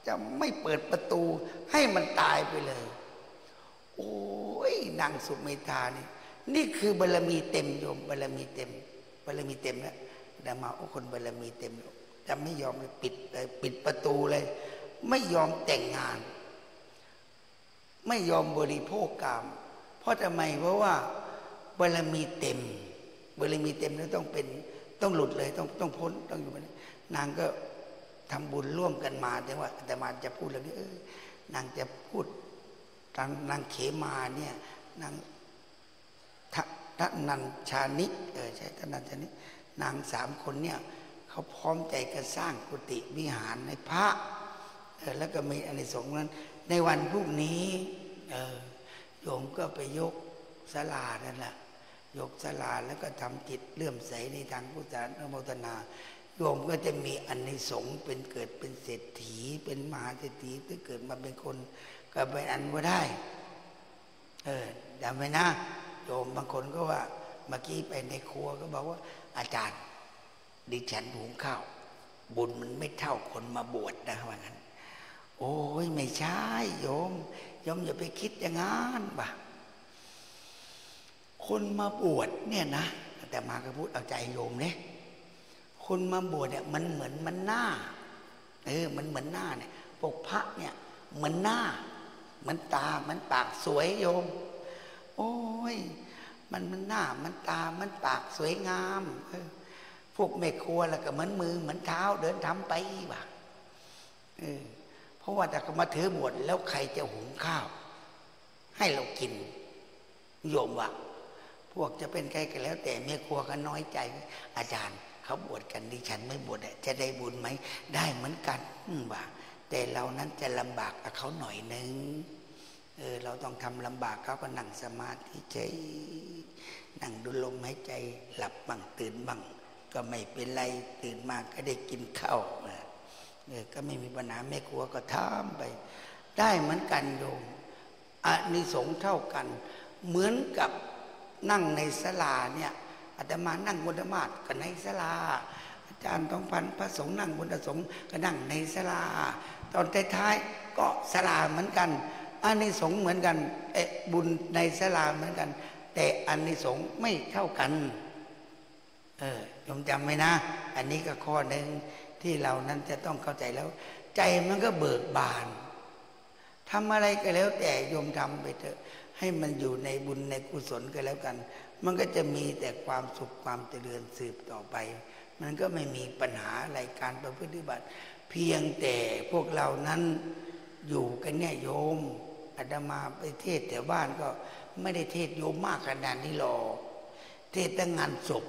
จะไม่เปิดประตูให้มันตายไปเลยโอ้ยนางสุเมธานี่นี่คือบารมีเต็มโยมบารมีเต็มบารมีเต็มแล้วแต่มาโอ้คนบารมีเต็มจะไม่ยอมเลยปิดเลยปิดประตูเลยไม่ยอมแต่งงานไม่ยอมบริโภคกามเพราะทำไมเพราะว่าบารมีเต็มบารมีเต็มแล้วต้องเป็นต้องหลุดเลยต้องต้องพ้นต้องอยู่มันนางก็ทำบุญร่วมกันมาแต่ว่าแต่มาจะพูดเรื่องนี้เออนางจะพูดนางนางเขมาเนี่ยนางทนัญชานิเออใช่ทนัญชานินางสามคนเนี่ยเขาพร้อมใจกันสร้างกุฏิวิหารในพระเออแล้วก็มีอานิสงส์นั้นในวันพรุ่งนี้เออโยมก็ไปยกศาลานั่นแหละยกศาลาแล้วก็ทำจิตเลื่อมใสในทางพุทธศาสนาโมทนาโยมก็จะมีอานิสงส์เป็นเกิดเป็นเศรษฐีเป็นมหาเศรษฐีถ้าเกิดมาเป็นคนก็ไปอันว่าได้เออจำไว้นะโยมบางคนก็ว่าเมื่อกี้ไปในครัวก็บอกว่าอาจารย์ดิฉันหุงข้าวบุญมันไม่เท่าคนมาบวชนะว่างั้นโอ้ยไม่ใช่โยมโยมอย่าไปคิดอย่างนั้นบ่ะคนมาบวชเนี่ยนะแต่มาก็พูดเอาใจโยมเนี่ยคนมาบวชเนี่ยมันเหมือนมันหน้าเออมันเหมือนหน้าเนี่ยปกพระเนี่ยเหมือนหน้าเหมือนตาเหมือนปากสวยโยมโอ้ยมันมันหน้ามันตามันปากสวยงามเออพวกแม่ครัวแล้วก็เหมือนมือเหมือนเท้าเดินทำไปว่ะเออเพราะว่าแต่ก็มาถือบวชแล้วใครจะหุงข้าวให้เรากินโยมว่ะพวกจะเป็นใครก็แล้วแต่แม่ครัวก็น้อยใจอาจารย์เขาบวชกันดิฉันไม่บวชจะได้บุญไหมได้เหมือนกันว่ะแต่เรานั้นจะลำบากกับเขาหน่อยนึงเออเราต้องทำลำบากเขาก็นั่งสมาธิใจนั่งดูลมหายใจหลับบ้างตื่นบ้างก็ไม่เป็นไรตื่นมาก็ได้กินข้าวเออก็ไม่มีปัญหาแม่ครัวก็ทำไปได้เหมือนกันโยมอานิสงส์เท่ากันเหมือนกับนั่งในศาลาเนี่ยอาตมานั่งบนธรรมาสก็ในศาลาอาจารย์ทองพันพระสงฆ์นั่งบนสงฆ์ก็นั่งในศาลาตอนท้ายๆก็ศาลาเหมือนกันอานิสงส์เหมือนกันเอะบุญในศาลาเหมือนกันแต่อานิสงส์ไม่เท่ากันเออโยมจำไว้นะอันนี้ก็ข้อหนึ่งที่เรานั้นจะต้องเข้าใจแล้วใจมันก็เบิกบานทำอะไรก็แล้วแต่โยมทำไปเถอะให้มันอยู่ในบุญในกุศลก็แล้วกันมันก็จะมีแต่ความสุขความเจริญสืบต่อไปมันก็ไม่มีปัญหาอะไรการประพฤติปฏิบัติเพียงแต่พวกเรานั้นอยู่กันเนี่ยโยมอาตมาไปเทศแถวบ้านก็ไม่ได้เทศโยมมากขนาดนี้หรอกเทศแต่งานศพ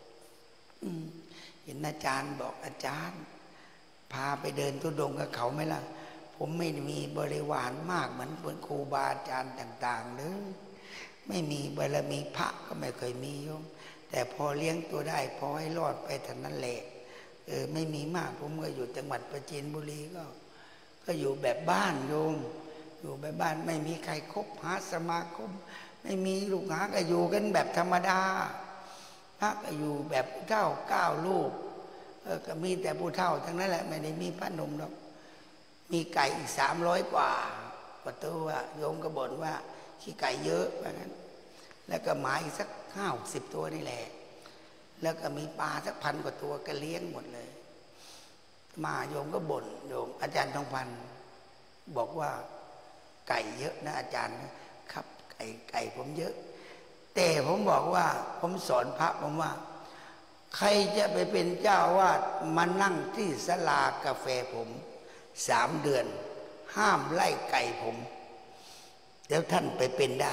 เห็นอาจารย์บอกอาจารย์พาไปเดินทุดงกับเขาไหมล่ะผมไม่มีบริวารมากเหมือนครูบาอาจารย์ต่างๆเลยไม่มีบารมีพระก็ไม่เคยมีโยมแต่พอเลี้ยงตัวได้พอให้รอดไปเท่านั้นแหละเออไม่มีมากผมก็อยู่จังหวัดประจีนบุรีก็ก็อยู่แบบบ้านโยมอยู่แบบบ้านไม่มีใครคบหาสมาคมไม่มีลูกหาก็อยู่กันแบบธรรมดาพระก็อยู่แบบผู้เฒ่าเก้าลูกเออก็มีแต่ผู้เฒ่าทั้งนั้นแหละไม่ได้มีพระหนุ่มหรอกมีไก่อีกสามร้อยกว่าก็ตัวโยมก็บ่นว่าขี้ไก่เยอะแบบนั้นแล้วก็หมาอีกสักห้าสิบตัวนี่แหละแล้วก็มีปลาสักพันกว่าตัวก็เลี้ยงหมดเลยมาโยมก็บ่นโยมอาจารย์ทองพันบอกว่าไก่เยอะนะอาจารย์ครับไก่ไก่ผมเยอะแต่ผมบอกว่าผมสอนพระผมว่าใครจะไปเป็นเจ้าวาดมานั่งที่ศาลากาแฟผมสามเดือนห้ามไล่ไก่ผมแล้วท่านไปเป็นได้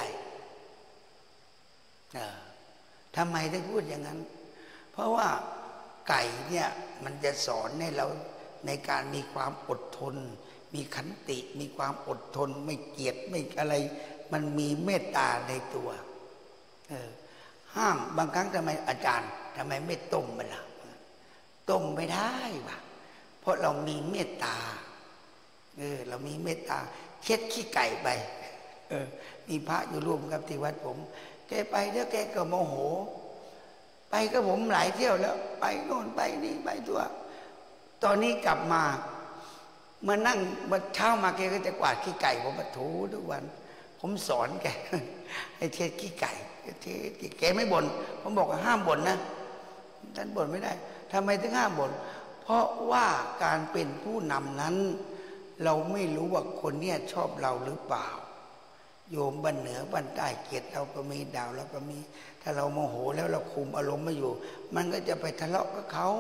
ทำไมถึงพูดอย่างนั้นเพราะว่าไก่เนี่ยมันจะสอนให้เราในการมีความอดทนมีขันติมีความอดทนไม่เกลียดไม่อะไรมันมีเมตตาในตัวเออห้ามบางครั้งทำไมอาจารย์ทำไมไม่ต้มมันล่ะต้มไม่ได้วะเพราะเรามีเมตตาเออเรามีเมตตาเช็ดขี้ไก่ไปเออมีพระอยู่ร่วมกับที่วัดผมแกไปแล้วแกก็โมโหไปก็ผมหลายเที่ยวแล้วไปโน่นไปนี่ไปตัวตอนนี้กลับมามานั่งมาเช้ามาแกก็จะกวาดขี้ไก่ผมมาถูทุกวันผมสอนแกให้เทศขี้ไก่เทศแกไม่บ่นผมบอกว่าห้ามบ่นนะท่านบ่นไม่ได้ทำไมถึงห้ามบ่นเพราะว่าการเป็นผู้นำนั้นเราไม่รู้ว่าคนเนี้ยชอบเราหรือเปล่าโยมบ้านเหนือบ้านใต้เกียรติเราก็มีดาวเราก็มีถ้าเราโมโหแล้วเราคุมอารมณ์ไม่อยู่มันก็จะไปทะเลาะกับเขา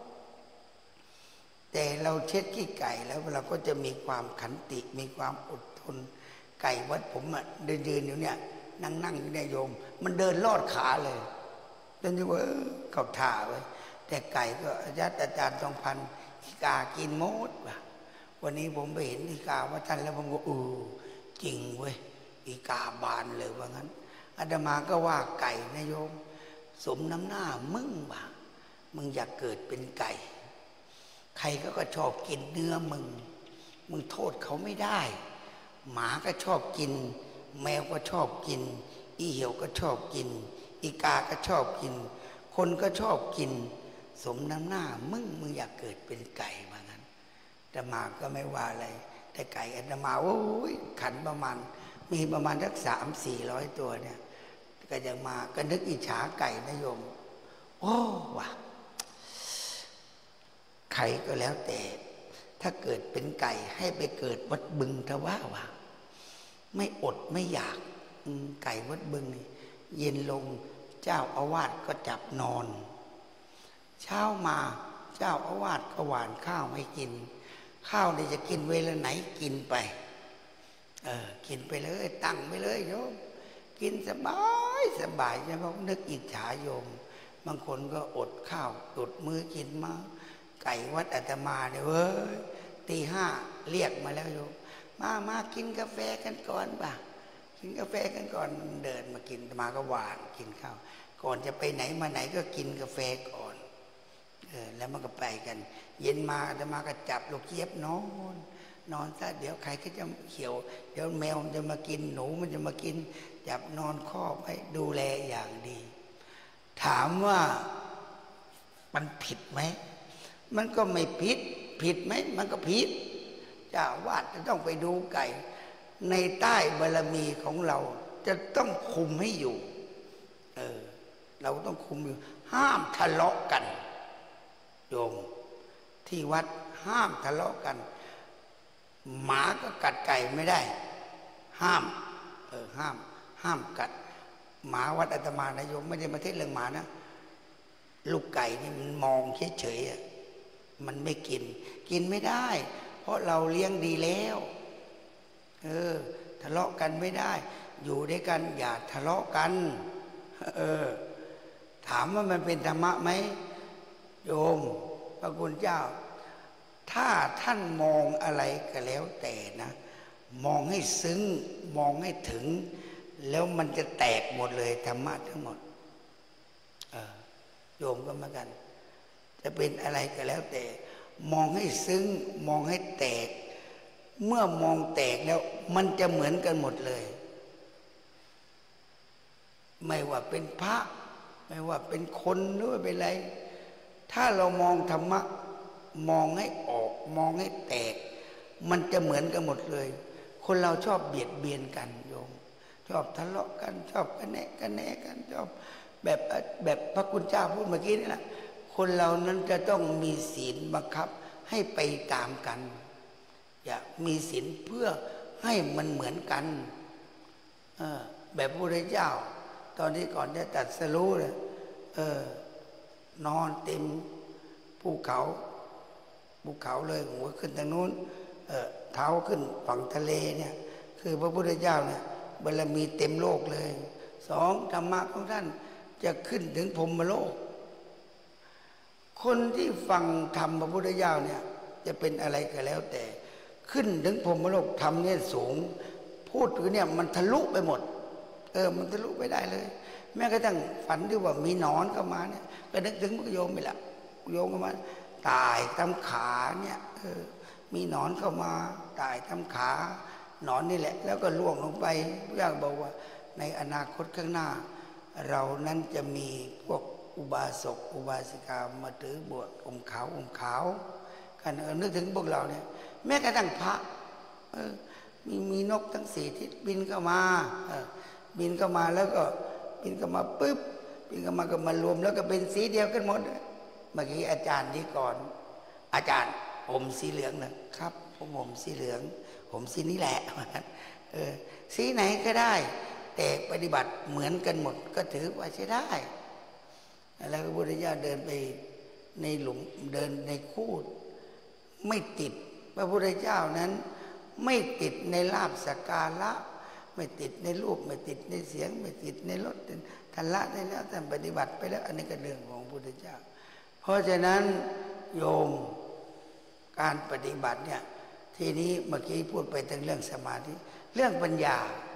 แต่เราเช็ดขี้ไก่แล้วเราก็จะมีความขันติมีความอดทนไก่วัดผมอ่ะเดินยืนอยู่เนี่ยนั่งนั่งอยู่เนี่ยโยมมันเดินลอดขาเลยเดินอยู่ว่าเขาท่าไว้แต่ไก่ก็อาจารย์อาจารย์ทองพันธ์อีกากินหมดว่ะวันนี้ผมไปเห็นอีกาว่าท่านแล้วผมก็เออจริงเว้ยอีกาบานเลยว่างั้นอาตมาก็ว่าไก่นะโยมสมน้ำหน้ามึงว่ะมึงอยากเกิดเป็นไก่ใครก็ก็ชอบกินเนื้อมึงมึงโทษเขาไม่ได้หมาก็ชอบกินแมวก็ชอบกินอีเหี่ยวก็ชอบกินอีกาก็ชอบกินคนก็ชอบกินสมน้ำหน้ามึงมึงอยากเกิดเป็นไก่ว่างั้นอาตมาก็ไม่ว่าอะไรแต่ไก่อาตมาโอ้ยขันประมาณมีประมาณสักสามสี่ร้อยตัวเนี่ยก็ยังมาก็นึกอิจฉาไก่นะโยมโอ้ว่ะใครก็แล้วแต่ถ้าเกิดเป็นไก่ให้ไปเกิดวัดบึงทว่าว่ะไม่อดไม่อยากไก่วัดบึงนี่เย็นลงเจ้าอาวาสก็จับนอนเช้ามาเจ้าอาวาสก็หวานข้าวให้กินข้าวนี่จะกินเวลาไหนกินไปเออกินไปเลยตั้งไปเลยโยมกินสบายสบายใช่ไหมนึกอิจฉาโยมบางคนก็อดข้าวอดมื้อกินมาไก่วัดอาตมาเนี่ยเว้ยตีห้าเรียกมาแล้วโยมมามากินกาแฟกันก่อนป่ะกินกาแฟกันก่อนเดินมากินอาตมาก็หวานกินข้าวก่อนจะไปไหนมาไหนก็กินกาแฟก่อนเออแล้วมันก็ไปกันเย็นมาอาตมาก็จับลูกเจี๊ยบนอนนอนซะเดี๋ยวใครก็จะเขียวเดี๋ยวแมวมันจะมากินหนูมันจะมากินจับนอนครอบไว้ดูแลอย่างดีถามว่ามันผิดไหมมันก็ไม่ผิดผิดไหมมันก็ผิดเจ้าวาดจะต้องไปดูไก่ในใต้บารมีของเราจะต้องคุมให้อยู่เออเราต้องคุมอยู่ห้ามทะเลาะกันโยมที่วัดห้ามทะเลาะกันหมาก็กัดไก่ไม่ได้ห้ามเออห้ามห้ามกัดหมาวัดอาตมานะโยมไม่ได้มาเทศเรื่องหมานะลูกไก่นี่มันมองเฉยๆมันไม่กินกินไม่ได้เพราะเราเลี้ยงดีแล้วเออทะเลาะกันไม่ได้อยู่ด้วยกันอย่าทะเลาะกันเออถามว่ามันเป็นธรรมะไหมโยมพระคุณเจ้าถ้าท่านมองอะไรก็แล้วแต่นะมองให้ซึ้งมองให้ถึงแล้วมันจะแตกหมดเลยธรรมะทั้งหมดเออโยมก็เหมือนกันจะเป็นอะไรก็แล้วแต่มองให้ซึ้งมองให้แตกเมื่อมองแตกแล้วมันจะเหมือนกันหมดเลยไม่ว่าเป็นพระไม่ว่าเป็นคนหรือว่าเป็นอะไรถ้าเรามองธรรมะมองให้ออกมองให้แตกมันจะเหมือนกันหมดเลยคนเราชอบเบียดเบียนกันโยมชอบทะเลาะกันชอบกันแนะกันแนะกันชอบแบบแบบพระคุณเจ้าพูดเมื่อกี้นี่แหละคนเรานั้นจะต้องมีศีลบังคับให้ไปตามกันอย่ามีศีลเพื่อให้มันเหมือนกันเออแบบพระพุทธเจ้าตอนที่ก่อนจะตรัสรู้เลยเออนอนเต็มภูเขาภูเขาเลยหัวขึ้นทางนู้นเออเท้าขึ้นฝั่งทะเลเนี่ยคือพระพุทธเจ้าเนี่ยบารมีเต็มโลกเลยสองธรรมะของท่านจะขึ้นถึงพรหมโลกคนที่ฟังธรรมพระพุทธเจ้าเนี่ยจะเป็นอะไรก็แล้วแต่ขึ้นถึงพรหมโลกธรรมเนี่ยสูงพูดถึงเนี่ยมันทะลุไปหมดเออมันทะลุไปได้เลยแม้กระทั่งฝันที่ว่ามีหนอนเข้ามาเนี่ยก็นึกถึงพระโยมไปละโยมเข้ามาตายทำขาเนี่ยเออมีหนอนเข้ามาตายทำขาหนอนนี่แหละแล้วก็ล่วงลงไปพระเจ้าบอกว่าในอนาคตข้างหน้าเรานั้นจะมีพวกอุบาสกอุบาสิกามาถือบวชอมขาวอมขาวกันเออนึกถึงพวกเราเนี่ยแม้กระทั่งพระเออมีมีนกทั้งสี่ทิศบินเข้ามาเออบินเข้ามาแล้วก็บินเข้ามาปุ๊บบินเข้ามาก็มารวมแล้วก็เป็นสีเดียวกันหมดเมื่อกี้อาจารย์นี้ก่อนอาจารย์ผมสีเหลืองนะครับผมผมสีเหลืองผมสีนี้แหละเออสีไหนก็ได้แต่ปฏิบัติเหมือนกันหมดก็ถือว่าใช้ได้แล้วพระพุทธเจ้าเดินไปในหลุมเดินในคูดไม่ติดพระพุทธเจ้านั้นไม่ติดในลาภสักการะไม่ติดในรูปไม่ติดในเสียงไม่ติดในรสท่านละได้แล้วท่านปฏิบัติไปแล้วอันนี้ก็เรื่องของพระพุทธเจ้าเพราะฉะนั้นโยมการปฏิบัติเนี่ยทีนี้เมื่อกี้พูดไปถึงเรื่องสมาธิเรื่องปัญญา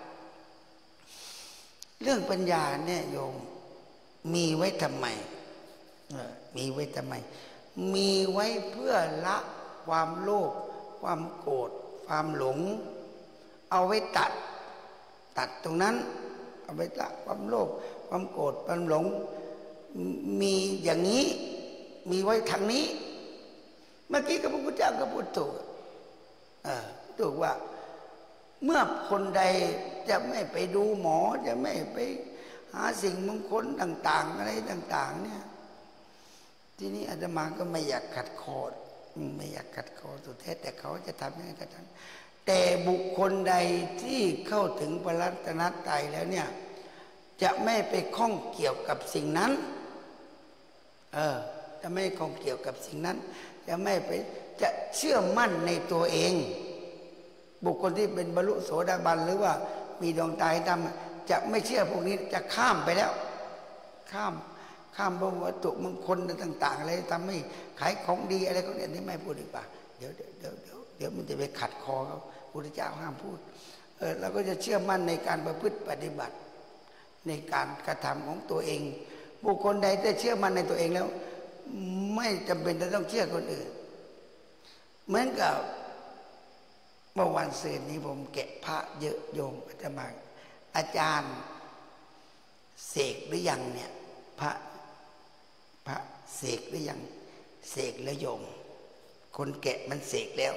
เรื่องปัญญาเนี่ยโยมมีไว้ทำไมมีไว้ทำไมมีไว้เพื่อละความโลภความโกรธความหลงเอาไว้ตัดตัดตรงนั้นเอาไว้ละความโลภความโกรธความหลงมีอย่างนี้มีไว้ทางนี้เมื่อกี้พระพุทธเจ้าก็พูดถูกถูกว่าเมื่อคนใดจะไม่ไปดูหมอจะไม่ไปหาสิ่งมงคลต่างๆอะไรต่างๆเนี่ยทีนี้อาตมาก็ไม่อยากขัดคอไม่อยากขัดคอสุดแท้แต่เขาจะทำยังไงก็ทำแต่บุคคลใดที่เข้าถึงพระรัตนตรัยแล้วเนี่ยจะไม่ไปข้องเกี่ยวกับสิ่งนั้นเออจะไม่ข้องเกี่ยวกับสิ่งนั้นจะไม่ไปจะเชื่อมั่นในตัวเองบุคคลที่เป็นบรรลุโสดาบันหรือว่ามีดวงตาให้ดำจะไม่เชื่อพวกนี้จะข้ามไปแล้วข้ามข้ามวัตถุมงคลต่างๆอะไรทำให้ขายของดีอะไรก็เนี่ยนี่ไม่พูดดีกว่าเดี๋ยวเดี๋ยวเดี๋ยวเดี๋ยวเดี๋ยวมันจะไปขัดคอเขาพุทธเจ้าห้ามพูดเออเราก็จะเชื่อมั่นในการประพฤติปฏิบัติในการกระทำของตัวเองบุคคลใดที่เชื่อมั่นในตัวเองแล้วไม่จำเป็นจะต้องเชื่อคนอื่นเหมือนกับเมื่อวันศุกร์นี้ผมแกะพระเยอะโยมอาจารย์อาจารย์เสกหรือยังเนี่ยพระพระเสกหรือยังเสกแล้วโยมคนแกะมันเสกแล้ว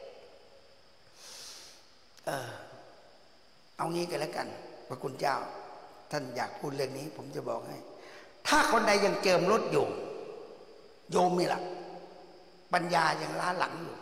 เออเอางี้กันแล้วกันพระคุณเจ้าท่านอยากพูดเรื่องนี้ผมจะบอกให้ถ้าคนใดยังเจิมรถอยู่โยมนี่แหละปัญญายังล้าหลังอยู่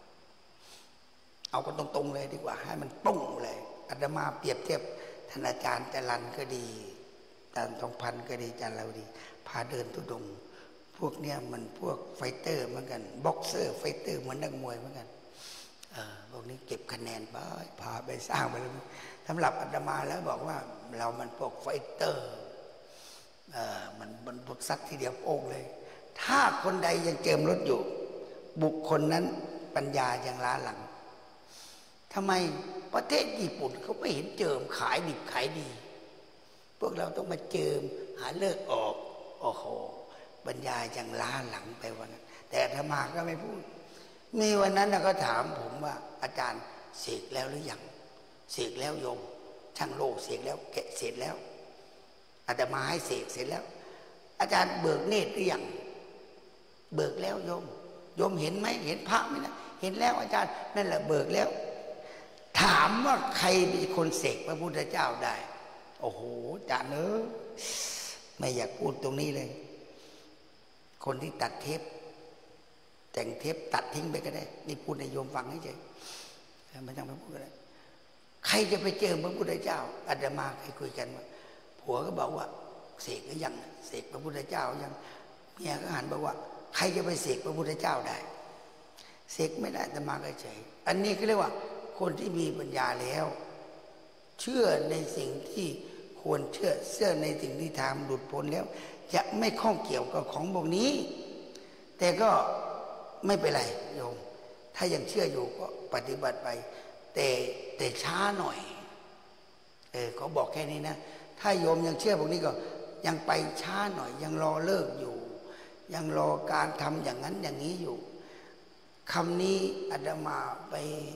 เอากันตรงๆเลยดีกว่าให้มันปุ้งเลยอาตมาเปรียบเทียบท่านอาจารย์จรัญก็ดีอาจารย์ทองพันก็ดีอาจารย์เราดีพาเดินทุดงพวกเนี้ยมันพวกไฟเตอร์เหมือนกันบ็อกเซอร์ไฟเตอร์เหมือนนักมวยเหมือนกันเออพวกนี้เก็บคะแนนไปพาไปสร้างไปแล้วสำหรับอาตมาแล้วบอกว่าเรามันพวกไฟเตอร์เออมันมันพวกซัดทีเดียวโป่งเลยถ้าคนใดยังเจิมรถอยู่บุคคลนั้นปัญญายังล้าหลังทำไมประเทศญี่ปุ่นเขาไม่เห็นเจิมขายดิบขายดีพวกเราต้องมาเจิมหาเลิกออกโอ้โหปัญญายังล้าหลังไปวันนั้นแต่อาตมาก็ไม่พูดมีวันนั้นก็ถามผมว่าอาจารย์เสกแล้วหรือยังเสกแล้วโยมช่างโลกเสกแล้วแกะเสร็จแล้วอาตมาให้เสกเสร็จแล้วอาจารย์เบิกเนตรหรือยังเบิกแล้วโยมโยมเห็นไหมเห็นพระไหมนะเห็นแล้วอาจารย์นั่นแหละเบิกแล้วถามว่าใครเป็นคนเสกพระพุทธเจ้าได้โอ้โหอาจารย์เนอะไม่อยากพูดตรงนี้เลยคนที่ตัดเทปแต่งเทปตัดทิ้งไปก็ได้นี่พูดในโยมฟังให้เฉยไม่ต้องไปพูดก็ได้ใครจะไปเจอพระพุทธเจ้าอาตมาเคยคุยกันว่าผัวก็บอกว่าเสกหรือยังเสกพระพุทธเจ้ายังเมียก็หันบอกว่าใครจะไปเสกพระพุทธเจ้าได้เสกไม่ได้อาตมาก็เฉยอันนี้ก็เรียกว่าคนที่มีปัญญาแล้วเชื่อในสิ่งที่ควรเชื่อเชื่อในสิ่งที่ทำหลุดพ้นแล้วจะไม่ข้องเกี่ยวกับของพวกนี้แต่ก็ไม่เป็นไรโยมถ้ายังเชื่ออยู่ก็ปฏิบัติไปแต่แต่ช้าหน่อยเออเขาบอกแค่นี้นะถ้าโยมยังเชื่อพวกนี้ก็ยังไปช้าหน่อยยังรอเลิกอยู่ยังรอการทำอย่างนั้นอย่างนี้อยู่คำนี้อาตมาไป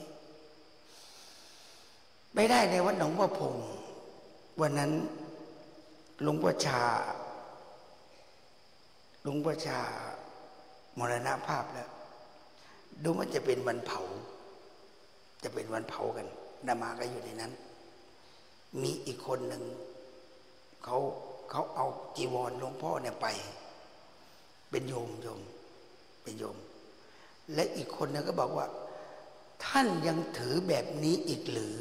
ไม่ได้ในวัดหนองบัวพงวันนั้นหลวงพ่อชาหลวงพ่อชามรณภาพแล้วดูมันจะเป็นวันเผาจะเป็นวันเผากันอาตมาก็อยู่ในนั้น มีอีกคนหนึ่งเขาเขาเอาจีวรหลวงพ่อเนี่ยไปเป็นโยมโยมเป็นโยมและอีกคนนึงก็บอกว่าท่านยังถือแบบนี้อีกหรือ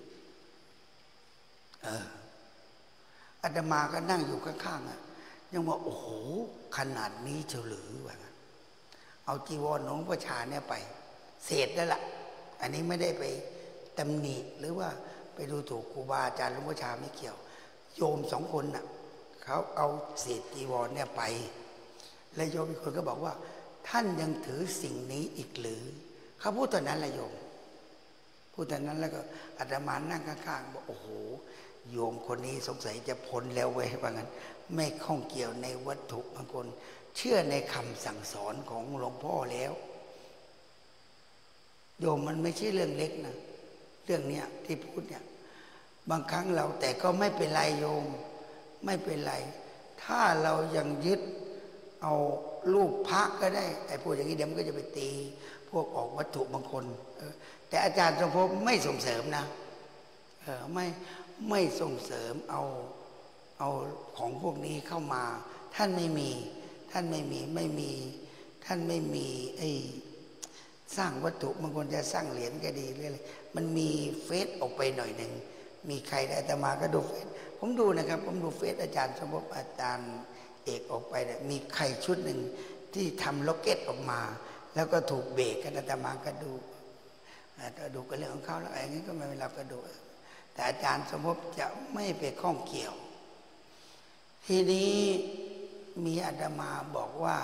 เอออาตมาก็นั่งอยู่ข้างๆอ่ะยังว่าโอ้โหขนาดนี้เฉลือว่างั้นเอาจีวรหลวงพ่อชาเนี่ยไปเศษนั่นแหละอันนี้ไม่ได้ไปตำหนิหรือว่าไปดูถูกครูบาอาจารย์หลวงพ่อชาไม่เกี่ยวโยมสองคนน่ะเขาเอาเศษจีวรเนี่ยไปและโยมอีกคนก็บอกว่าท่านยังถือสิ่งนี้อีกหรือเขาพูดตอนนั้นแหละโยมพูดตอนนั้นแล้วก็อาตมานั่งข้างๆบอกโอ้โหโยมคนนี้สงสัยจะพ้นแล้วเว้ยว่างั้นไม่ข้องเกี่ยวในวัตถุบางคนเชื่อในคำสั่งสอนของหลวงพ่อแล้วโยมมันไม่ใช่เรื่องเล็กนะเรื่องเนี้ยที่พูดเนี่ยบางครั้งเราแต่ก็ไม่เป็นไรโยมไม่เป็นไรถ้าเรายังยึดเอารูปพระก็ได้ไอ้พวกอย่างนี้เดี๋ยวมันก็จะไปตีพวกออกวัตถุบางคนแต่อาจารย์สมภพไม่ส่งเสริมนะเออไม่ไม่ส่งเสริมเอาเอาของพวกนี้เข้ามาท่านไม่มีท่านไม่มีไม่มีท่านไม่มีไอ้สร้างวัตถุบางคนจะสร้างเหรียญก็ดีเรื่อยๆมันมีเฟซออกไปหน่อยหนึ่งมีใครได้แต่มาก็ดูเฟซผมดูนะครับผมดูเฟซอาจารย์สมภพอาจารย์เอกออกไปเนี่ยมีใครชุดหนึ่งที่ทำล็อกเก็ตออกมาแล้วก็ถูกเบรกกันอาตมาก็ดูดูกันเรื่องของเขาแล้วอย่างนี้ก็ไม่เป็นไรก็ดูแต่อาจารย์สมภพจะไม่ไปข้องเกี่ยวทีนี้มีอาตมาบอกว่า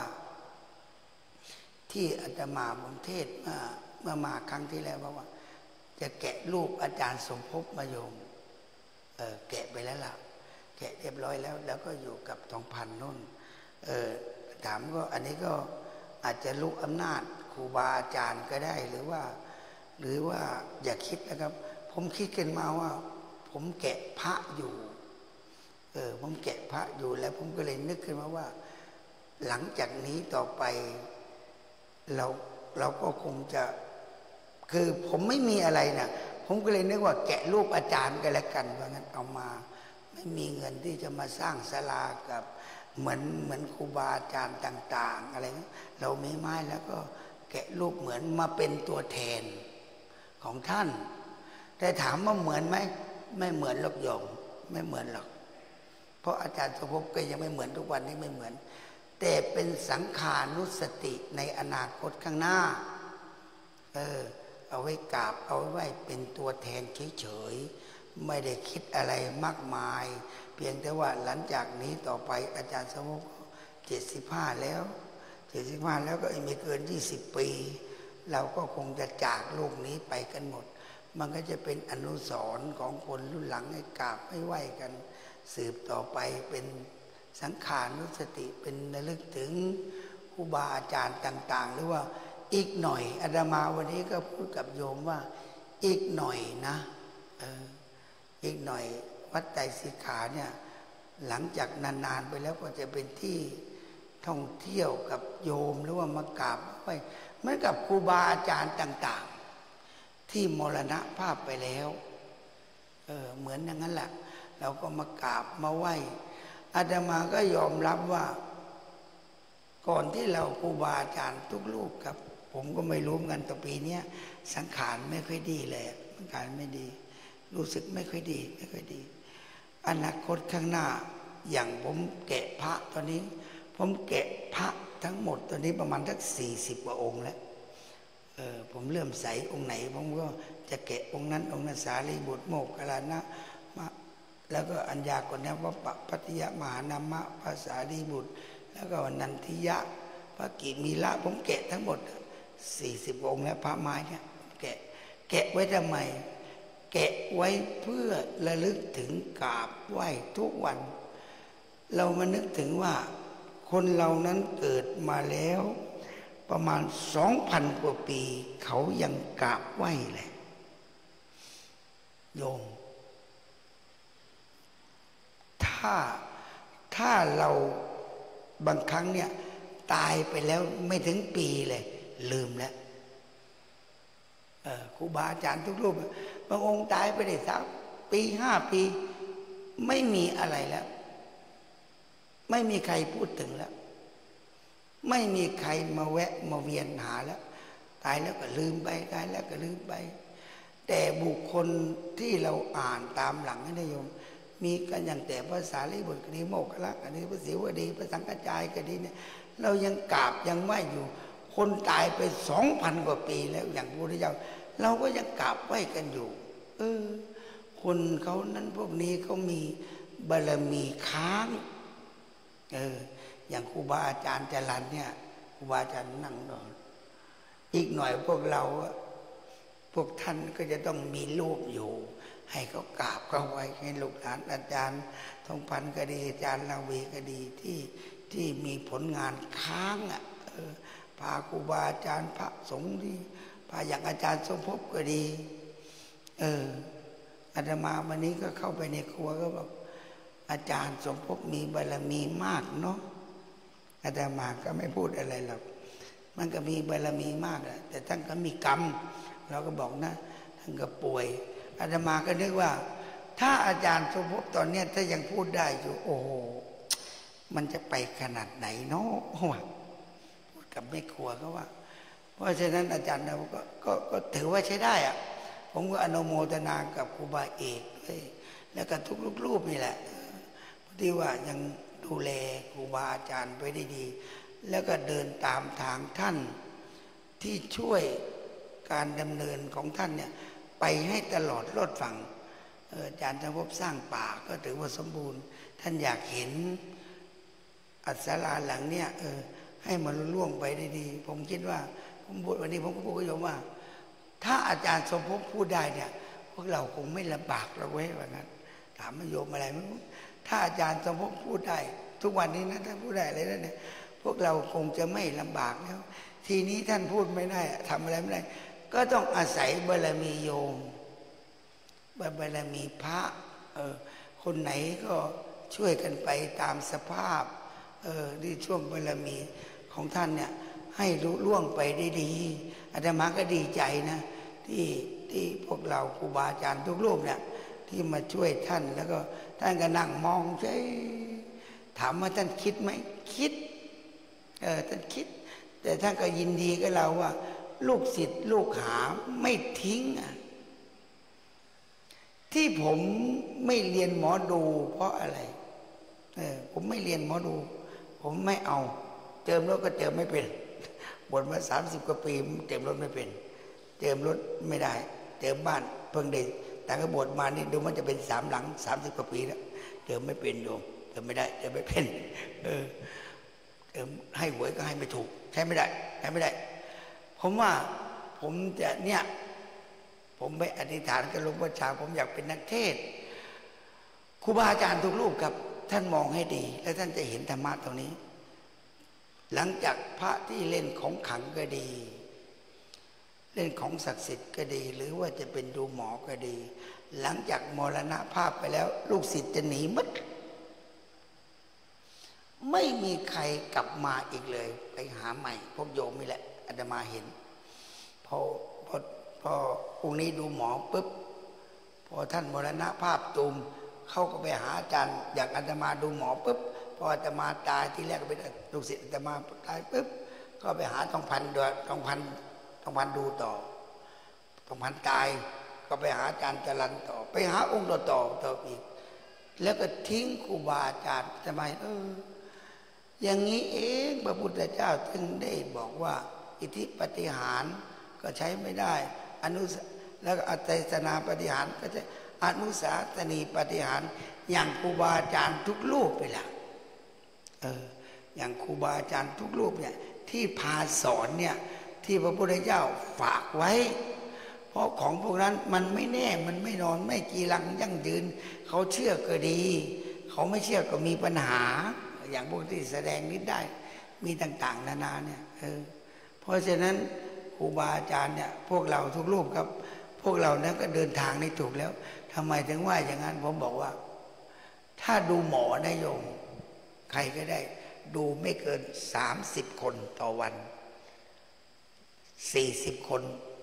ที่อาตมาผมเทศเมื่อเมื่อมาครั้งที่แล้วว่าจะแกะรูปอาจารย์สมภพมาโยมเออแกะไปแล้วล่ะแกะเรียบร้อยแล้วแล้วก็อยู่กับทองพันนุ่นเออถามก็อันนี้ก็อาจจะลูกอำนาจครูบาอาจารย์ก็ได้หรือว่าหรือว่าอย่าคิดนะครับผมคิดกันมาว่าผมแกะพระอยู่เออผมแกะพระอยู่แล้วผมก็เลยนึกขึ้นมาว่าหลังจากนี้ต่อไปเราเราก็คงจะคือผมไม่มีอะไรนะผมก็เลยนึกว่าแกะรูปอาจารย์กันแล้วกันว่างั้นเอามาไม่มีเงินที่จะมาสร้างศาลากับเหมือนเหมือนครูบาอาจารย์ต่างๆอะไรเราไม่ไม้แล้วก็แกะรูปเหมือนมาเป็นตัวแทนของท่านแต่ถามว่าเหมือนไหมไม่เหมือนหรอกโยมไม่เหมือนหรอกเพราะอาจารย์สมภพก็ยังไม่เหมือนทุกวันนี้ไม่เหมือนแต่เป็นสังขานุสติในอนาคตข้างหน้าเออเอาไว้กราบเอาไว้เป็นตัวแทนเฉยๆไม่ได้คิดอะไรมากมายเพียงแต่ว่าหลังจากนี้ต่อไปอาจารย์สมภพเจ็ดสิบห้าแล้วเจ็ดสิบห้าแล้วก็ไม่เกินยี่สิบปีเราก็คงจะจากโลกนี้ไปกันหมดมันก็จะเป็นอนุสรณ์ของคนรุ่นหลังให้กราบให้ไหว้กันสืบต่อไปเป็นสังขานุสติเป็นระลึกถึงครูบาอาจารย์ต่างๆหรือว่าอีกหน่อยอาตมาวันนี้ก็พูดกับโยมว่าอีกหน่อยนะเอออีกหน่อยวัดไตรสิกขาเนี่ยหลังจากนานๆไปแล้วก็จะเป็นที่ท่องเที่ยวกับโยมหรือว่ามากราบไหว้เหมือนกับครูบาอาจารย์ต่างๆที่มรณภาพไปแล้วเออเหมือนอย่างนั้นแหละเราก็มากราบมาไหว้อาตมาก็ยอมรับว่าก่อนที่เราครูบาอาจารย์ทุกลูกครับผมก็ไม่รู้กันต่อปีนี้สังขารไม่ค่อยดีเลยสังขารไม่ดีรู้สึกไม่ค่อยดีไม่ค่อยดีอนาคตข้างหน้าอย่างผมแกะพระตอนนี้ผมแกะพระทั้งหมดตอนนี้ประมาณสักสี่สิบกว่าองค์แล้วเออผมเริ่มใส่องค์ไหนผมก็จะแกะองค์นั้นองค์นั้นสารีบุตรโมกขลานะมาแล้วก็อัญญากรณวัปปะปัตติยมหานามะภาษารีบุตรแล้วก็นันทิยะพระกิมีละผมแกะทั้งหมดสี่สิบองค์แล้วพระไม้เนี่ยแกะแกะไว้ทำไมแกะไว้เพื่อระลึกถึงกราบไหว้ทุกวันเรามานึกถึงว่าคนเรานั้นเกิดมาแล้วประมาณสองพันกว่าปีเขายังกราบไหว้เลยโยมถ้าถ้าเราบางครั้งเนี่ยตายไปแล้วไม่ถึงปีเลยลืมแล้วครูบาอาจารย์ทุกรูปบางองค์ตายไปได้สักปีห้าปีไม่มีอะไรแล้วไม่มีใครพูดถึงแล้วไม่มีใครมาแวะมาเวียนหาแล้วตายแล้วก็ลืมไปตายแล้วก็ลืมไปแต่บุคคลที่เราอ่านตามหลังนะโยมมีกันอย่างแต่ภาษาลิบุตรก็ดีโมกขลักก็ดีพระศิวดีพระสังฆจายก็ดีเนี่ยเรายังกราบยังไหว้อยู่คนตายไปสองพันกว่าปีแล้วอย่างพระพุทธเจ้าเราก็ยังกราบไหว้กันอยู่เออคนเขานั้นพวกนี้เขามีบารมีค้างเอออย่างครูบาอาจารย์จรัญเนี่ยครูบาอาจารย์นั่งนอนอีกหน่อยพวกเราพวกท่านก็จะต้องมีรูปอยู่ให้เขากราบเขาไว้ให้ลูกหลานอาจารย์ทองพันก็ดีอาจารย์ลาวีก็ดีที่ที่มีผลงานค้างอ่ะเออพาครูบาอาจารย์พระสงฆ์ที่พาอย่างอาจารย์สมภพก็ดีเอออาตมาวันนี้ก็เข้าไปในครัวก็บอกอาจารย์สมภพมีบารมีมากเนาะอาตมาก็ไม่พูดอะไรหรอกมันก็มีบารมีมากแหละแต่ท่านก็มีกรรมเราก็บอกนะท่านก็ป่วยอาตมาก็นึกว่าถ้าอาจารย์สมภพตอนนี้ถ้ายังพูดได้อยู่โอ้โหมันจะไปขนาดไหนเนาะพูดกับแม่ครัวก็ว่าเพราะฉะนั้นอาจารย์เราก็ก็ก็ถือว่าใช้ได้อะผมก็อนุโมทนากับครูบาเอกด้วยแล้วก็ทุกรูปนี่แหละที่ว่ายังดูแลครูบาอาจารย์ไปได้ดีแล้วก็เดินตามทางท่านที่ช่วยการดำเนินของท่านเนี่ยไปให้ตลอดรอดฝั่งอาจารย์สมภพสร้างป่าก็ถือว่าสมบูรณ์ท่านอยากเห็นอัศราหลังเนี่ยเออให้มันล่วงไปได้ดีผมคิดว่าผมพูดวันนี้ผมก็พูดกับโยมว่าถ้าอาจารย์สมภพพูดได้เนี่ยพวกเราคงไม่ลำบากเราไว้ว่างั้นถามโยมอะไรไม่รู้ถ้าอาจารย์สมภพพูดได้ทุกวันนี้นะท่านพูดได้อะไรแล้วเนี่ยพวกเราคงจะไม่ลำบากแล้วทีนี้ท่านพูดไม่ได้ทำอะไรไม่ได้ก็ต้องอาศัยบารมีโยมบารมีพระเออคนไหนก็ช่วยกันไปตามสภาพเออที่ช่วงบารมีของท่านเนี่ยให้รู้ล่วงไปได้ดีอาตมาก็ดีใจนะที่ที่พวกเราครูบาอาจารย์ทุกรูปเนี่ยที่มาช่วยท่านแล้วก็ท่านก็นั่งมองใช่ถามว่าท่านคิดไหมคิดเออท่านคิดแต่ท่านก็ยินดีกับเราว่าลูกศิษย์ลูกหาไม่ทิ้งอ่ะที่ผมไม่เรียนหมอดูเพราะอะไรเออผมไม่เรียนหมอดูผมไม่เอาเจิมรถก็เจิมไม่เป็นบวชมาสามสิบกว่าปีเจิมรถไม่เป็นเจิมรถไม่ได้เจิมบ้านเพิ่งได้แต่ก็บวชมานี่ดูมันจะเป็นสามหลังสามสิบกว่าปีแล้วเจิมไม่เป็นโยมเจิมไม่ได้เจิมไม่เป็นเออเจิมให้หวยก็ให้ไม่ถูกใช้ไม่ได้ใช้ไม่ได้ผมว่าผมจะเนี่ยผมไปอธิษฐานกับหลวงพ่อชาผมอยากเป็นนักเทศน์ครูบาอาจารย์ทุกรูปครับท่านมองให้ดีแล้วท่านจะเห็นธรรมะตรงนี้หลังจากพระที่เล่นของขลังก็ดีเล่นของศักดิ์สิทธิ์ก็ดีหรือว่าจะเป็นดูหมอก็ดีหลังจากมรณภาพไปแล้วลูกศิษย์จะหนีมัดไม่มีใครกลับมาอีกเลยไปหาใหม่พวกโยมนี่แหละอาตมาเห็นพอพอพอองค์นี้ดูหมอปุ๊บพอท่านมรณภาพตุมเขาก็ไปหาอาจารย์อยากอาตมาดูหมอปุ๊บพออาตมาตายที่แรกก็เป็นลูกศิษย์อาตมาตายปุ๊บก็ไปหาทองพันดูทองพันทองพันดูต่อทองพันตายก็ไปหาอาจารย์จรัญต่อไปหาองค์ต่อต่อต่ออีกแล้วก็ทิ้งครูบาอาจารย์ทำไมเอออย่างนี้เองพระพุทธเจ้าถึงได้บอกว่าอิทธิปฏิหารก็ใช้ไม่ได้อนุแล้วก็อัตตนาปฏิหารก็ใช้อนุสาสนีปฏิหารอย่างครูบาอาจารย์ทุกรูปไปละเอออย่างครูบาอาจารย์ทุกรูปเนี่ยที่พาสอนเนี่ยที่พระพุทธเจ้าฝากไว้เพราะของพวกนั้นมันไม่แน่มันไม่นอนไม่กีรังยั่งยืนเขาเชื่อก็ดีเขาไม่เชื่อก็มีปัญหาอย่างพวกที่แสดงนิดได้มีต่างๆนานาเนี่ยเออเพราะฉะนั้นครูบาอาจารย์เนี่ยพวกเราทุกรูปครับพวกเรานั้นก็เดินทางได้ถูกแล้วทำไมถึงว่าอย่างนั้นผมบอกว่าถ้าดูหมอนะโยมใครก็ได้ดูไม่เกินสามสิบคนต่อวันสี่สิบคน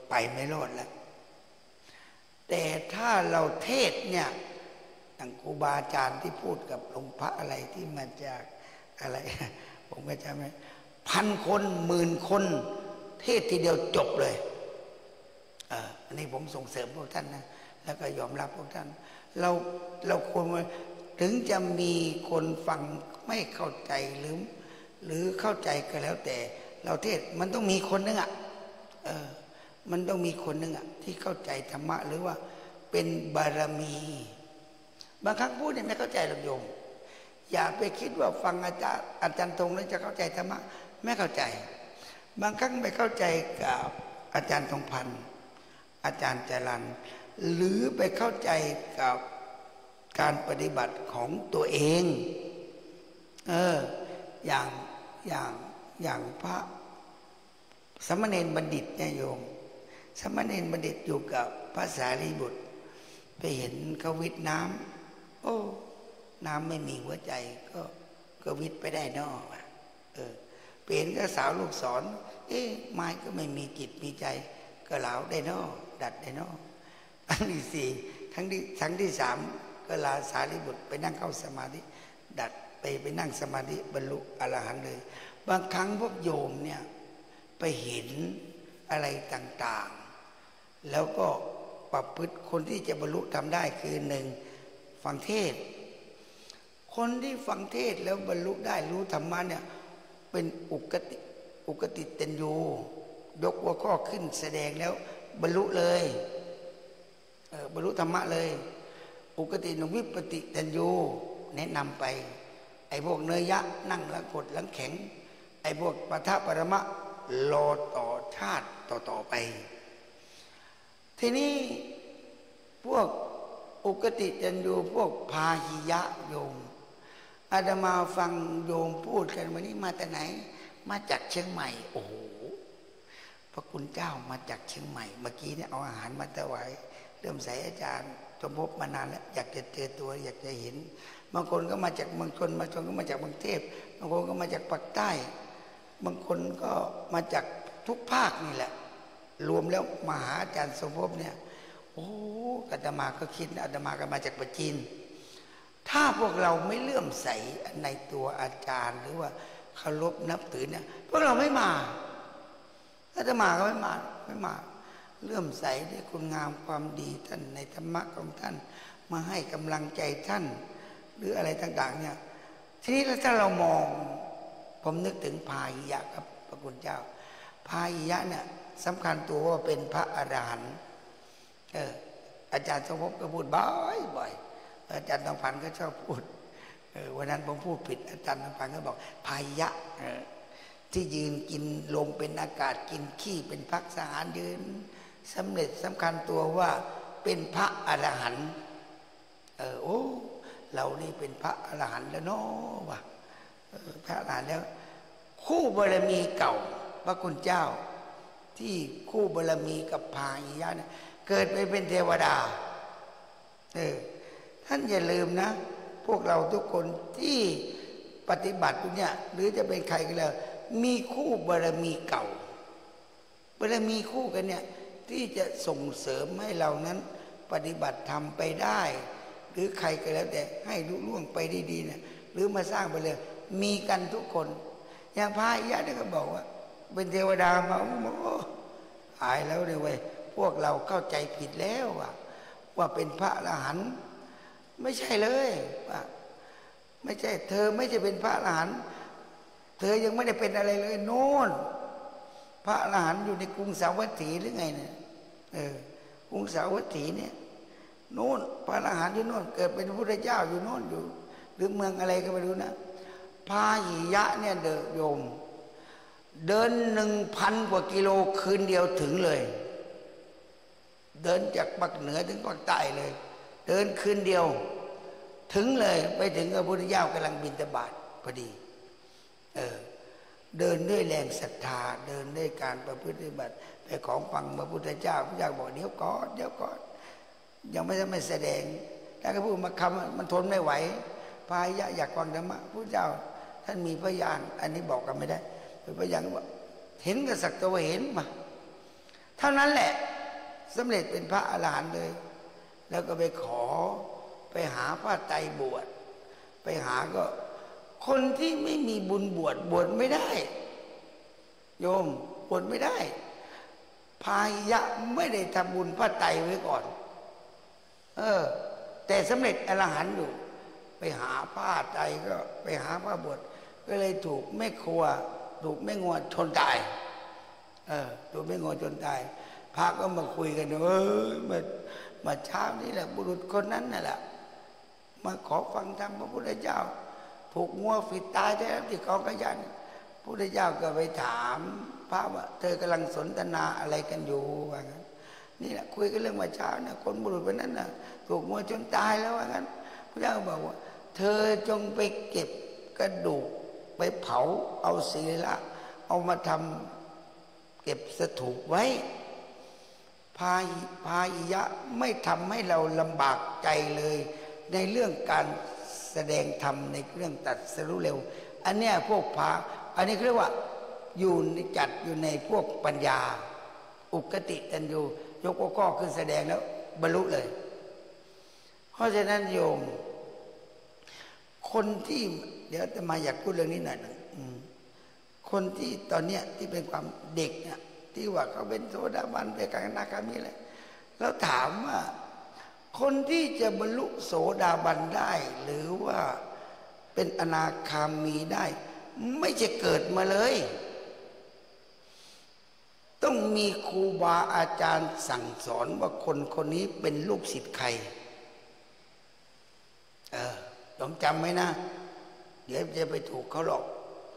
ไปไม่รอดแล้วแต่ถ้าเราเทศเนี่ยอย่างครูบาอาจารย์ที่พูดกับหลวงพระอะไรที่มาจากอะไรผมก็จำไม่พันคนหมื่นคนเทศทีเดียวจบเลยอันนี้ผมส่งเสริมพวกท่านนะแล้วก็ยอมรับพวกท่านเราเราควรถึงจะมีคนฟังไม่เข้าใจหรือหรือเข้าใจก็แล้วแต่เราเทศมันต้องมีคนนึงอ่ะเออมันต้องมีคนนึงอ่ะที่เข้าใจธรรมะหรือว่าเป็นบารมีบางครั้งพูดเนี่ยไม่เข้าใจหรอกโยมอย่าไปคิดว่าฟังอาจารย์อาจารย์ตรงแล้วจะเข้าใจธรรมะไม่เข้าใจบางครั้งไม่เข้าใจกับอาจารย์ทองพันธ์อาจารย์จรัญหรือไปเข้าใจกับการปฏิบัติของตัวเองเอออย่างอย่างอย่างพระสมณเณรบัณฑิตเนี่ยโยมสมณเณรบัณฑิตอยู่กับพระสารีบุตรไปเห็นเขาวิทย์น้ำโอ้น้ำไม่มีหัวใจก็ก็วิทย์ไปได้นอกเออไปเห็นก็สาวลูกศรเอ๊ะไม้ก็ไม่มีจิตมีใจก็เหลาได้นอกดัดได้นอกอันที่สี่ครั้งที่ครั้งที่สามก็ลาสารีบุตรไปนั่งเข้าสมาธิดัดไปไปนั่งสมาธิบรรลุอรหันต์เลยบางครั้งพวกโยมเนี่ยไปเห็นอะไรต่างๆแล้วก็ประพฤติคนที่จะบรรลุทำได้คือหนึ่งฟังเทศคนที่ฟังเทศแล้วบรรลุได้รู้ธรรมะเนี่ยเป็นอุกติอุกติตัญญูยกหัวข้อขึ้นแสดงแล้วบรรลุเลยเออบรรลุธรรมะเลยอุกตินวิปติตัญญูแนะนำไปไอ้พวกเนยยะนั่งละกดหลังแข็งไอ้พวกปทะปรมะรอต่อชาติต่อต่อไปทีนี้พวกอุกติตัญญูพวกพาหิยะโยมอาตมาฟังโยมพูดกันวันนี้มาแต่ไหนมาจากเชียงใหม่โอ้โหพระคุณเจ้ามาจากเชียงใหม่เมื่อกี้เนี่ยเอาอาหารมาถวายเริ่มใส่อาจารย์สมภพมานานแล้วอยากจะเจอตัวอยากจะเห็นบางคนก็มาจากเมืองชนบางคนก็มาจากกรุงเทพบางคนก็มาจากภาคใต้บางคนก็มาจากทุกภาคนี่แหละรวมแล้วมาหาอาจารย์สมภพเนี่ยโอ้อาตมาก็คิดอาตมาก็มาจากปัจจินถ้าพวกเราไม่เลื่อมใสในตัวอาจารย์หรือว่าเคารพนับถือเนี่ยพวกเราไม่มาอาตมาก็ไม่มาไม่มาเลื่อมใสในคุณงามความดีท่านในธรรมะของท่านมาให้กำลังใจท่านหรืออะไรต่างๆเนี่ยทีนี้ถ้าเรามองผมนึกถึงพาหิยะครับพระคุณเจ้าพาหิยะเนี่ยสำคัญตัวว่าเป็นพระอรหันต์เอออาจารย์สมภพก็พูดบ่อยบ่อยอาจารย์ทองพันธ์ก็ชอบพูดเออวันนั้นผมพูดผิดอาจารย์ทองพันธ์ก็บอกพาหิยะเออที่ยืนกินลมเป็นอากาศกินขี้เป็นพักสหารยืนสำเร็จสำคัญตัวว่าเป็นพระอรหันต์เออโอ้เรานี่เป็นพระอรหันต์แล้วเนาะว่ะพระอรหันต์แล้วคู่บารมีเก่าพระคุณเจ้าที่คู่บารมีกับพาหิยะเนี่ยเกิดไปเป็นเทวดาเออท่านอย่าลืมนะพวกเราทุกคนที่ปฏิบัติเนี่ยหรือจะเป็นใครก็แล้วมีคู่บารมีเก่าบารมีคู่กันเนี่ยที่จะส่งเสริมให้เรานั้นปฏิบัติธรรมไปได้หรือใครก็แล้วแต่ให้ลุล่วงไปดีๆเนี่ยหรือมาสร้างไปเลยมีกันทุกคนอย่างพระหิยะเนี่ยก็บอกว่าเป็นเทวดามาโอ้หายแล้วเลยเว้ยพวกเราเข้าใจผิดแล้วว่าว่าเป็นพระอรหันต์ไม่ใช่เลยว่าไม่ใช่เธอไม่ใช่เป็นพระอรหันต์เธอยังไม่ได้เป็นอะไรเลยโน่นพระอรหันต์อยู่ในกรุงสาวัตถีหรือไงเนี่ยเออกรุงสาวัตถีเนี่ยโน่นพระอรหันต์อยู่โน่นเกิดเป็นพระพุทธเจ้าอยู่โน่นอยู่หรือเมืองอะไรก็ไม่รู้นะพาหิยะเนี่ยเดินโยมเดินหนึ่งพันกว่ากิโลคืนเดียวถึงเลยเดินจากภาคเหนือถึงภาคใต้เลยเดินคืนเดียวถึงเลยไปถึงพระพุทธเจ้ากำลังบิณฑบาตพอดีเออเดินด้วยแรงศรัทธาเดินด้วยการประพฤติปฏิบัติไปของฟังพระพุทธเจ้าพระเจ้าบอกเดี๋ยวก่อนเดี๋ยวก่อนยังไม่ได้ไม่แสดงถ้าเขาพูดมาคำมันทนไม่ไหวพาหิยะอยากฟังธรรมะพระเจ้าท่านมีพยานอันนี้บอกกันไม่ได้เป็นพยานว่าเห็นกับสักตัวเห็นมาเท่านั้นแหละสำเร็จเป็นพระอรหันต์เลยแล้วก็ไปขอไปหาพระไตรบวชไปหาก็คนที่ไม่มีบุญบวชบวชไม่ได้โยมบวชไม่ได้พาหิยะไม่ได้ทำบุญพระไตรไว้ก่อนเออแต่สำเร็จอรหันต์อยู่ไปหาพระไตรก็ไปหาพระบวชก็เลยถูกแม่ครัวถูกแม่งัวชนตายเออถูกแม่งัวชนตายพระก็มาคุยกันเออมามาเช้านี้แหละบุรุษคนนั้นน่ะแหละมาขอฟังธรรมพระพุทธเจ้าถูกงัวฝีดตายได้ที่กองขยะพระพุทธเจ้าก็ไปถามพระว่าเธอกำลังสนทนาอะไรกันอยู่ว่างั้นนี่แหละคุยกันเรื่องมาเช้าเนี่ยคนบุรุษคนนั้นน่ะถูกงัวชนตายแล้วว่างั้นพระเจ้าบอกว่าเธอจงไปเก็บกระดูกไปเผาเอาศีละเอามาทำเก็บสถูปไว้พาพาหิยะไม่ทำให้เราลำบากใจเลยในเรื่องการแสดงธรรมในเรื่องตัดสรุเร็วอันเนี้ยพวกพาอันนี้เรียกว่าอยู่จัดอยู่ในพวกปัญญาอุกติตันยูยกข้อขึ้นแสดงแล้วบรรลุเลยเพราะฉะนั้นโยมคนที่เดี๋ยวจะมาอยากพูดเรื่องนี้หน่อยนึงคนที่ตอนเนี้ยที่เป็นความเด็กเนี่ยที่ว่าเขาเป็นโสดาบันเป็นอนาคามีอะไรแล้วถามว่าคนที่จะบรรลุโสดาบันได้หรือว่าเป็นอนาคามีได้ไม่จะเกิดมาเลยต้องมีครูบาอาจารย์สั่งสอนว่าคนคนนี้เป็นลูกศิษย์ใครเออต้องจำไว้นะเดี๋ยวจะไปถูกเขาหรอก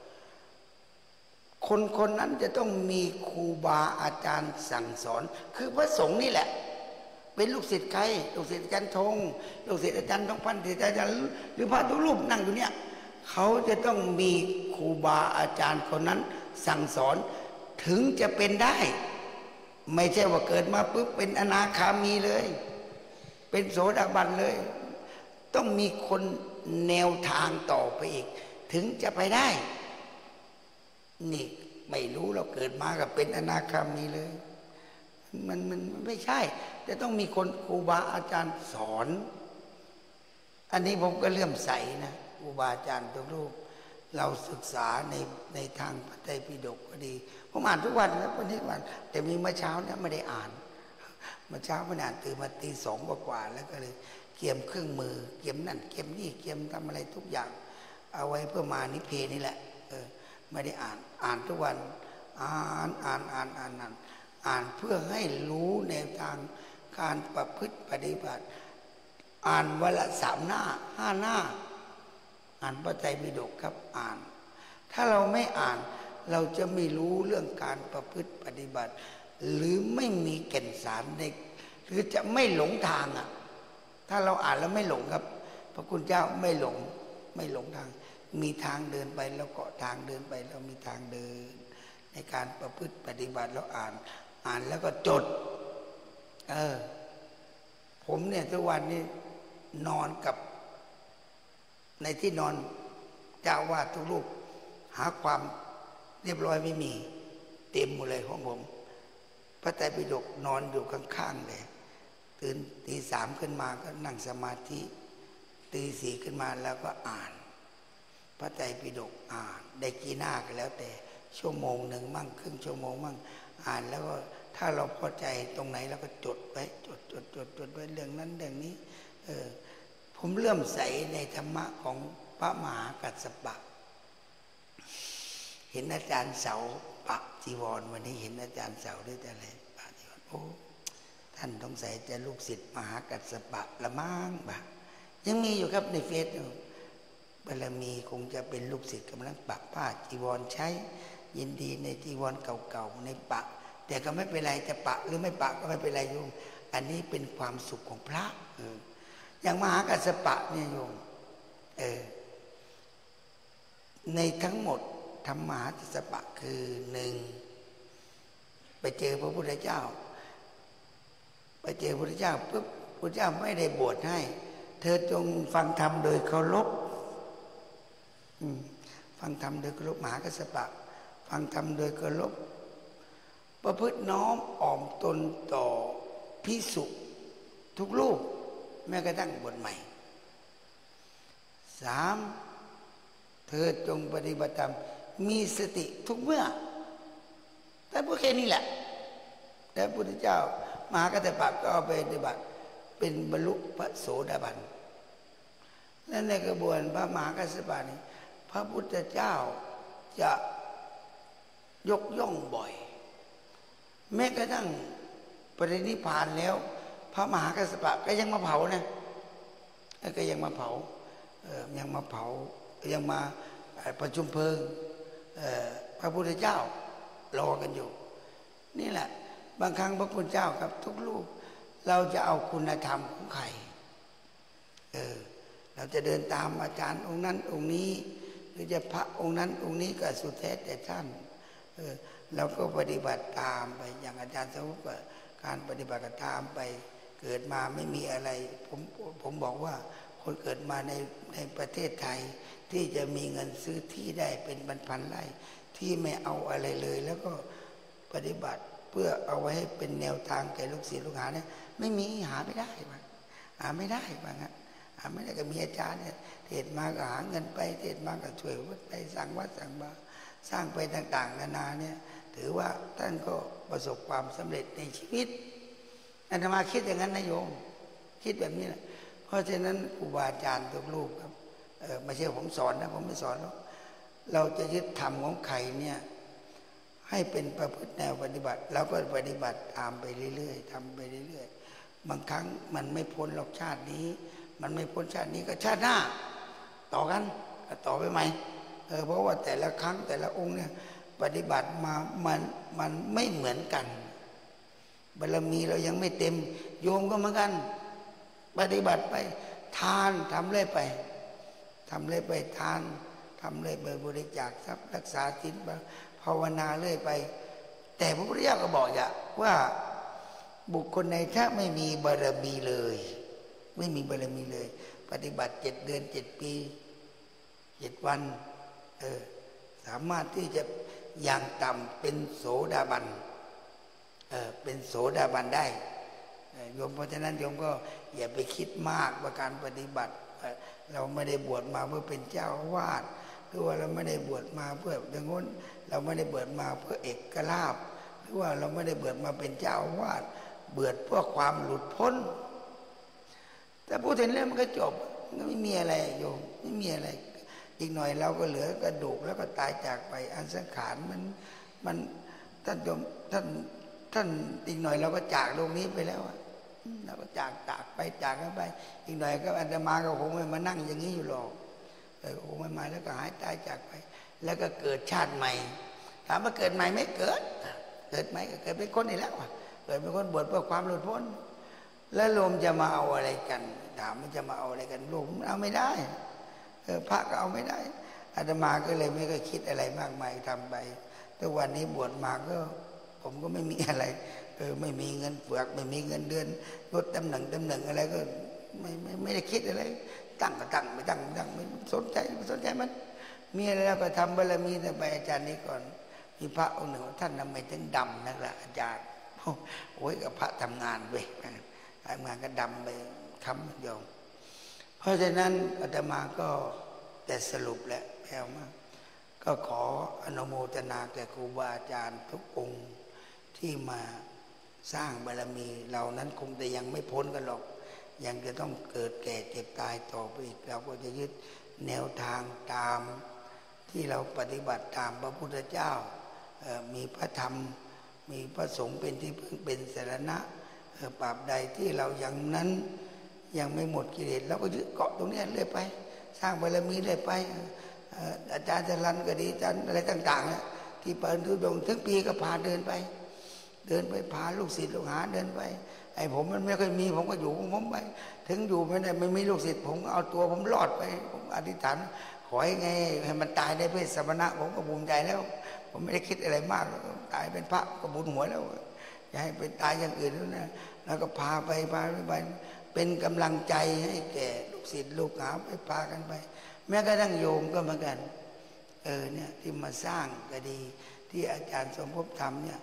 คนคนนั้นจะต้องมีครูบาอาจารย์สั่งสอนคือพระสงฆ์นี่แหละเป็นลูกศิษย์ใครลูกศิษย์อาจารย์ธงลูกศิษย์อาจารย์ทองพันธ์ศิษย์อาจารย์หรือพระทุกรูปนั่งอยู่เนี่ยเขาจะต้องมีครูบาอาจารย์คนนั้นสั่งสอนถึงจะเป็นได้ไม่ใช่ว่าเกิดมาปุ๊บเป็นอนาคามีเลยเป็นโสดาบันเลยต้องมีคนแนวทางต่อไปอีกถึงจะไปได้นี่ไม่รู้เราเกิดมากับเป็นอนาคามีเลยมันมันไม่ใช่จะต้องมีคนครูบาอาจารย์สอนอันนี้ผมก็เลื่อมใสนะครูบาอาจารย์ทุกรูปเราศึกษาในในทางพระไตรปิฎกก็ดีผมอ่านทุกวันนะวันนี้วันแต่มีเมื่อเช้าเนี่ยไม่ได้อ่านเมื่อเช้าไม่อ่านตื่นมาตีสองกว่าๆแล้วก็เลยเกี่ยมเครื่องมือเกี่ยมนั่นเกี่ยมนี่เกี่ยมทำอะไรทุกอย่างเอาไว้เพื่อมานิเพนี่แหละเออไม่ได้อ่านอ่านทุกวันอ่านอ่านอ่านอ่านอ่านอ่านเพื่อให้รู้แนวทางการประพฤติปฏิบัติอ่านวันละสามหน้าห้าหน้าอ่านพระไตรปิฎกครับอ่านถ้าเราไม่อ่านเราจะไม่รู้เรื่องการประพฤติปฏิบัติหรือไม่มีแก่นสารในหรือจะไม่หลงทางอ่ะถ้าเราอ่านแล้วไม่หลงครับพระคุณเจ้าไม่หลงไม่หลงทางมีทางเดินไปแล้วเกาะทางเดินไปเรามีทางเดินในการประพฤติปฏิบัติเราอ่านอ่านแล้วก็จดเออผมเนี่ยทุกวันนี้นอนกับในที่นอนเจ้าวาดทุกรูปหาความเรียบร้อยไม่มีเต็มหมดเลยของผมพระไตรปิฎกนอนอยู่ข้างๆเลยตื่นตีสามขึ้นมาก็นั่งสมาธิตีสี่ขึ้นมาแล้วก็อ่านพระไตรปิฎกอ่านได้กี่หน้าก็แล้วแต่ชั่วโมงหนึ่งมั่งครึ่งชั่วโมงมั่งอ่านแล้วก็ถ้าเราพอใจตรงไหนเราก็จดไว้จดจดจดจดไว้เรื่องนั้นเรื่องนี้เออผมเลื่อมใสในธรรมะของพระมหากัสสปะเห็นอาจารย์เสาปักจีวรวันนี้เห็นอาจารย์เสาด้วยแต่อะไรปักจีวรโอ้ท่านต้องใส่จะลูกศิษย์มหากัสสปะละมั่งบ่ายังมีอยู่ครับในเฟซบารมีคงจะเป็นลูกศิษย์กำลังปักผ้าจีวรใช้ยินดีในจีวรเก่าๆในปักแต่ก็ไม่เป็นไรจะปักหรือไม่ปักก็ไม่เป็นไรโยมอันนี้เป็นความสุขของพระเอออย่างมหากัสสปะเนี่ยโยมเออในทั้งหมดธรรมมหากัสสปะคือหนึ่งไปเจอพระพุทธเจ้าไปเจอพระพุทธเจ้าปุ๊บพระพุทธเจ้าไม่ได้บวชให้เธอจงฟังธรรมโดยเคารพฟังธรรมโดยเคารพมหากัสสปะฟังธรรมโดยเคารพประพฤติน้อมอ่อมตนต่อภิกษุทุกรูปแม้กระทั่งบทใหม่สามเธอจงปฏิบัติธรรมมีสติทุกเมื่อแต่พวกแค่นี้แหละแต่พระพุทธเจ้ามหากัสสปะก็เอาไปปฏิบัติเป็นบรรลุพระโสดาบันและในกระบวนพระมหากัสสปะนี้พระพุทธเจ้าจะยกย่องบ่อยแม้กระทั่งปรินิพพานแล้วพระมหากัสสปะก็ยังมาเผานะก็ยังมาเผายังมาเผายังมาประชุมเพลิงพระพุทธเจ้ารอกันอยู่นี่แหละบางครั้งพระพุทธเจ้าครับทุกรูปเราจะเอาคุณธรรมของใครเออเราจะเดินตามอาจารย์องค์นั้นองค์นี้หรือจะพระองค์นั้นองค์นี้ก็สุดแท้แต่ท่านเออเราก็ปฏิบัติตามไปอย่างอาจารย์สาวกการปฏิบัติตามไปเกิดมาไม่มีอะไรผมผมบอกว่าคนเกิดมาในในประเทศไทยที่จะมีเงินซื้อที่ได้เป็นพันๆไร่ที่ไม่เอาอะไรเลยแล้วก็ปฏิบัติเพื่อเอาไว้ให้เป็นแนวทางแก่ลูกศิษย์ลูกหาเนี่ยไม่มีหาไม่ได้ว่าหาไม่ได้ว่างั้นหาไม่ได้ก็มีอาจารย์เนี่ยเทศมาก็หาเงินไปเทศมาก็ช่วยวัดไปสั่งวัดสั่งบาสร้างไปต่างๆนานาเนี่ยถือว่าท่านก็ประสบความสำเร็จในชีวิตอาตมาคิดอย่างนั้นนะโยมคิดแบบนี้แหละเพราะฉะนั้นครูบาอาจารย์ทุกรูปครับเออไม่ใช่ผมสอนนะผมไม่สอนหรอกเราจะยึดธรรมของใครเนี่ยให้เป็นประพฤติแนวปฏิบัติเราก็ปฏิบัติตามไปเรื่อยๆทำไปเรื่อยๆบางครั้งมันไม่พ้นหรอกชาตินี้มันไม่พ้นชาตินี้ก็ชาติหน้าต่อกันต่อไปใหม่เออเพราะว่าแต่ละครั้งแต่ละองค์เนี่ยปฏิบัติมามันมันไม่เหมือนกันบารมีเรายังไม่เต็มโยมก็เหมือนกันปฏิบัติไปทานทำเลยไปทำเลยไปทานทำเลยไปบริจาคทรัพย์รักษาศีลภาวนาเลยไปแต่พระพุทธเจ้าก็บอกอย่าว่าบุคคลในถ้าไม่มีบารมีเลยไม่มีบารมีเลยปฏิบัติเจ็ดเดือนเจ็ดปีเจ็ดวันเออสามารถที่จะอย่างต่ำเป็นโสดาบันเออเป็นโสดาบันได้โยมเพราะฉะนั้นโยมก็อย่าไปคิดมากว่าการปฏิบัติเราไม่ได้บวชมาเพื่อเป็นเจ้าอาวาสหรือว่าเราไม่ได้บวชมาเพื่ออย่างง้นเราไม่ได้บวชมาเพื่อเอกลาภหรือว่าเราไม่ได้บวชมาเป็นเจ้าอาวาสบวชเพื่อความหลุดพ้นแต่พูดถึงเรื่องมันก็จบไม่มีอะไรโยมไม่มีอะไรอีกหน่อยเราก็เหลือกระดูกแล้วก็ตายจากไปอันสังขารมันมันท่านโยมท่านท่านอีกหน่อยเราก็จากโลกนี้ไปแล้วเราก็จากจากไปจากกันไปอีกหน่อยก็อาตมาก็คงไม่มานั่งอย่างนี้อยู่หรอกเออคงไม่มาแล้วก็หายตายจากไปแล้วก็เกิดชาติใหม่ถามว่าเกิดใหม่ไม่เกิดเกิดใหม่ก็เกิดเป็นคนนี่แล้วเกิดเป็นคนบวชเพื่อความหลุดพ้นแล้วโยมจะมาเอาอะไรกันถามมันจะมาเอาอะไรกันโยมเอาไม่ได้เออพระก็เอาไม่ได้อาตมาก็เลยไม่ก็คิดอะไรมากมายทำไปแต่วันนี้บวชมาก็ผมก็ไม่มีอะไรเออไม่มีเงินเฟือกไม่มีเงินเดือนลดตำแหน่งตำแหน่งอะไรก็ไม่ไม่ไม่ได้คิดอะไรตั้งก็ตั้งไม่ตั้งตั้งไม่สนใจไม่สนใจมันมีอะไรแล้วก็ทำบารมีแต่ไปอาจารย์นี้ก่อนมีพระองค์หนึ่งท่านทำไมถึงดำนักล่ะอาจารย์โอ้ยกับพระทำงานเว้ยทำงานก็ดำไปค้ำยองเพราะฉะนั้นอาตมาก็แต่สรุปแหละแผ่วมากก็ขออนุโมทนาแก่ครูบาอาจารย์ทุกองค์ที่มาสร้างบารมีเรานั้นคงแต่ยังไม่พ้นกันหรอกยังจะต้องเกิดแก่เจ็บตายต่อไปอีกเราก็จะยึดแนวทางตามที่เราปฏิบัติตามพระพุทธเจ้ามีพระธรรมมีพระสงฆ์เป็นที่พึ่งเป็นสรณะปราบใดที่เรายังนั้นยังไม่หมดกิเลสเราก็ยึดเกาะตรงนี้เรื่อยไปสร้างบารมีเรื่อยไปอาจารย์จรัญก็ดีอาจารย์อะไรต่างๆเนี่ยที่เปิดทุดงทั้งปีก็พาเดินไปเดินไปพาลูกศิษย์ลูกหาเดินไปไอ้ผมมันไม่เคยมีผมก็อยู่ของผมไปถึงอยู่ไม่ได้ไม่มีลูกศิษย์ผมเอาตัวผมรอดไปผมอธิษฐานขอให้ไงให้มันตายในเพศสมณะผมก็ภูมิใจแล้วผมไม่ได้คิดอะไรมากตายเป็นพระก็บุญหัวแล้วอย่าให้เป็นตายอย่างอื่นแล้วนะแล้วก็พาไปพาไปเป็นกำลังใจให้แก่ลูกศิษย์ลูกหาไปพากันไปแม้กระทั่งโยมก็เหมือนกันเออเนี่ยที่มาสร้างก็ดีที่อาจารย์สมภพทำเนี่ย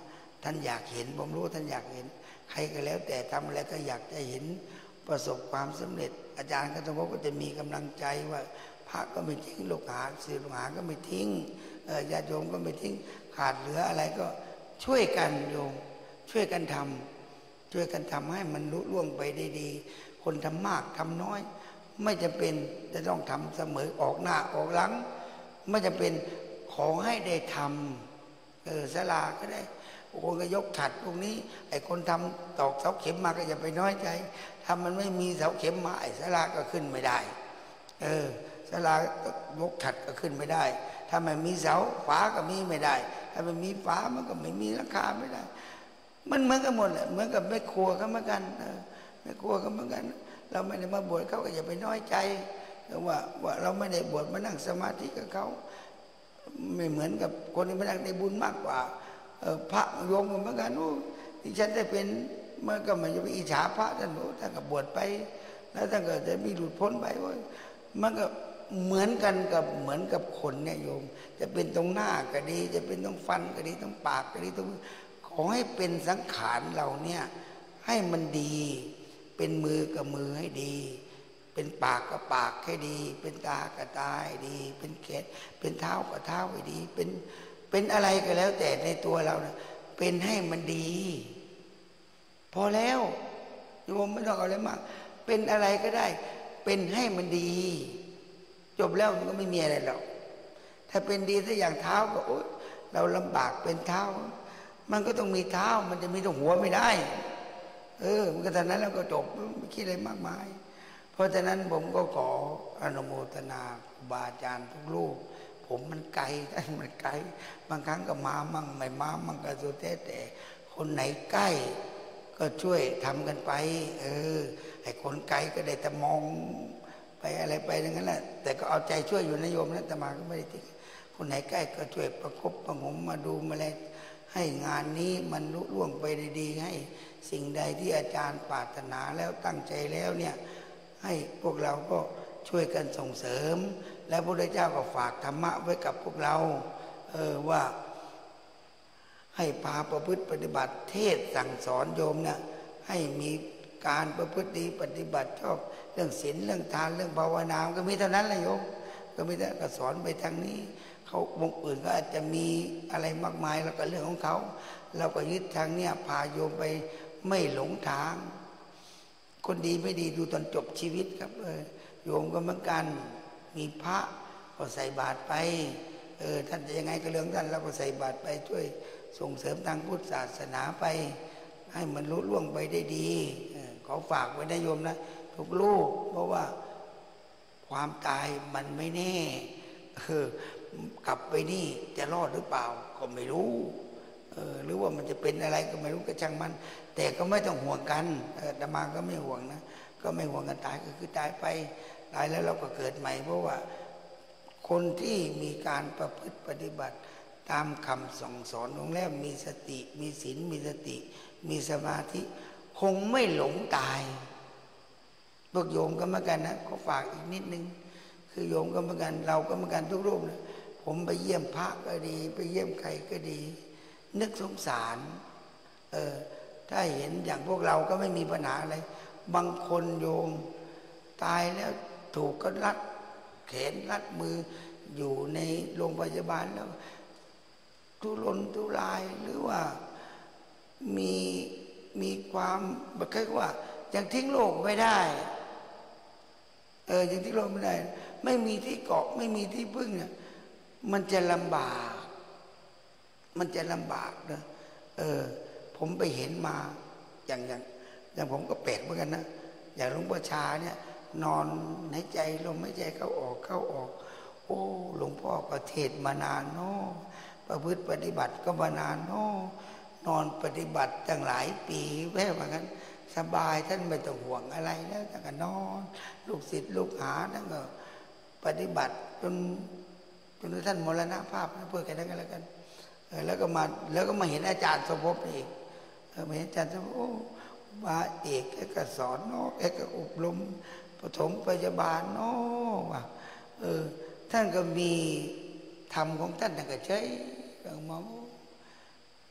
ท่านอยากเห็นผมรู้ท่านอยากเห็นใครก็แล้วแต่ทำอะไรก็อยากจะเห็นประสบความสำเร็จอาจารย์ก็ต้องก็จะมีกำลังใจว่าพระก็ไม่ทิ้งลูกหาศิษย์ลูกหาก็ไม่ทิ้งญาติโยมก็ไม่ทิ้งขาดเหลืออะไรก็ช่วยกันโยมช่วยกันทำช่วยกันทำให้มันลุล่วงไปได้ดีคนทำมากทำน้อยไม่จำเป็นจะต้องทำเสมอออกหน้าออกหลังไม่จำเป็นขอให้ได้ทำเออศาลาก็ได้คนก็ยกฉัดพวกนี้ไอ้คนทำตอกเสาเข็มมาก็อย่าไปน้อยใจถ้ามันไม่มีเสาเข็มมาไอ้ศาลาก็ขึ้นไม่ได้เออศาลายกฉัดก็ขึ้นไม่ได้ถ้าไม่มีเสาฝาก็มีไม่ได้ถ้าไม่มีฝามันก็ไม่มีราคาไม่ได้มันเหมือนกันหมดแหละเหมือนกับแม่ครัวก็เหมือนกันแม่ครัวก็เหมือนกันเราไม่ได้มาบวชเขาก็อย่าไปน้อยใจว่าว่าเราไม่ได้บวชมานั่งสมาธิกับเขาไม่เหมือนกับคนที่มานั่งในบุญมากกว่าพระโยมก็เหมือนกันโอ้ที่ฉันได้เป็นเมื่อก็มันจะไปอิจฉาพระท่านโอ้ท่านก็บวชไปแล้วท่านก็จะมีหลุดพ้นไปว่ามันก็เหมือนกันกับเหมือนกับคนเนี่ยโยมจะเป็นตรงหน้าก็ดีจะเป็นตรงฟันก็ดีตรงปากก็ดีตรงขอให้เป็นสังขารเราเนี่ยให้มันดีเป็นมือกับมือให้ดีเป็นปากกับปากให้ดีเป็นตากับตาให้ดีเป็นแขนเป็นเท้ากับเท้าให้ดีเป็นเป็นอะไรก็แล้วแต่ในตัวเราเนี่ยเป็นให้มันดีพอแล้วโยมไม่ต้องเอาอะไรมากเป็นอะไรก็ได้เป็นให้มันดีจบแล้วมันก็ไม่มีอะไรหรอกถ้าเป็นดีถ้าอย่างเท้าก็โอ๊ยเราลำบากเป็นเท้ามันก็ต้องมีเท้ามันจะมีตรงหัวไม่ได้เออมันก็เท่านั้นแล้วก็จบไม่คิดอะไรมากมายเพราะฉะนั้นผมก็ขออนุโมทนาครูบาอาจารย์ทุกรูปผมมันไกลท่านมันไกลบางครั้งก็มามั่งไม่มามั่งก็สุดแท้แต่คนไหนใกล้ก็ช่วยทำกันไปเออไอ้คนไกลก็ได้แต่มองไปอะไรไปอย่างนั้นแหละแต่ก็เอาใจช่วยอยู่นะโยมนะแต่มาก็ไม่ได้ติดคนไหนใกล้ก็ช่วยประคบประงมมาดูมาเลยให้งานนี้มันลุล่วงไปได้ดีให้สิ่งใดที่อาจารย์ปรารถนาแล้วตั้งใจแล้วเนี่ยให้พวกเราก็ช่วยกันส่งเสริมแล้วพระพุทธเจ้าก็ฝากธรรมะไว้กับพวกเราเออว่าให้พาประพฤติปฏิบัติเทศสั่งสอนโยมเนี่ยให้มีการประพฤติดีปฏิบัติชอบเรื่องศีลเรื่องทานเรื่องภาวนาก็มีเท่านั้นแหละโยมก็มีแต่ก็สอนไปทางนี้เขาวงอื่นก็อาจจะมีอะไรมากมายแล้วก็เรื่องของเขาเราก็ยึดทางเนี้ยพาโยมไปไม่หลงทางคนดีไม่ดีดูตอนจบชีวิตครับเออโยมก็เหมือนกันมีพระก็ใส่บาตรไปเออท่านจะยังไงก็เรื่องท่านเราก็ใส่บาตรไปช่วยส่งเสริมทางพุทธศาสนาไปให้มันลุล่วงไปได้ดีขอฝากไว้นะโยมนะทุกลูกเพราะว่าความตายมันไม่แน่เออกลับไปนี่จะรอดหรือเปล่าก็ไม่รู้เออหรือว่ามันจะเป็นอะไรก็ไม่รู้ก็ช่างมันแต่ก็ไม่ต้องห่วงกันเออแต่มาก็ไม่ห่วงนะก็ไม่ห่วงกันตายก็คือตายไปตายแล้วเราก็เกิดใหม่เพราะว่าคนที่มีการประพฤติปฏิบัติตามคำสั่งสอนของแล้วมีสติมีศีลมีสติมีสมาธิคงไม่หลงตายพวกโยมก็เหมือนกันนะขอฝากอีกนิดนึงคือโยมก็เหมือนกันเราก็เหมือนกันทุกรูปนะผมไปเยี่ยมพระก็ดีไปเยี่ยมใครก็ดีนึกสงสารเออถ้าเห็นอย่างพวกเราก็ไม่มีปัญหาอะไรบางคนโยมตายแล้วถูกก็รัดแขนรัดมืออยู่ในโรงพยาบาลแล้วทุรนทุรายหรือว่ามีมีความแบบแค่ว่ายังทิ้งโลกไม่ได้เออยังทิ้งโลกไม่ได้ไม่มีที่เกาะไม่มีที่พึ่งเนี่ยมันจะลำบากมันจะลำบากนะเออผมไปเห็นมาอย่างอย่างอย่างผมก็แปลกเหมือนกันนะอย่างหลวงพ่อชาเนี่ยนอนหายใจลมหายใจเข้าออกเข้าออกโอ้หลวงพ่อก็เทศมานานเนาะประพฤติปฏิบัติก็มานานเนาะนอนปฏิบัติตั้งหลายปีแว่ว่างั้นสบายท่านไม่ต้องห่วงอะไรแล้วท่านก็นอนลูกศิษย์ลูกหาท่านก็ปฏิบัติจนจนท่านมรณภาพเพื่อกันแล้วกันแล้วกันแล้วก็มาแล้วก็มาเห็นอาจารย์สมภพอีกมาเห็นอาจารย์สมภพโอ้มาเอกแกก็สอนเนาะแกก็อบรมปฐมพยาบาลเนาะว่าเออท่านก็มีธรรมของท่านท่านก็ใช้ก็มา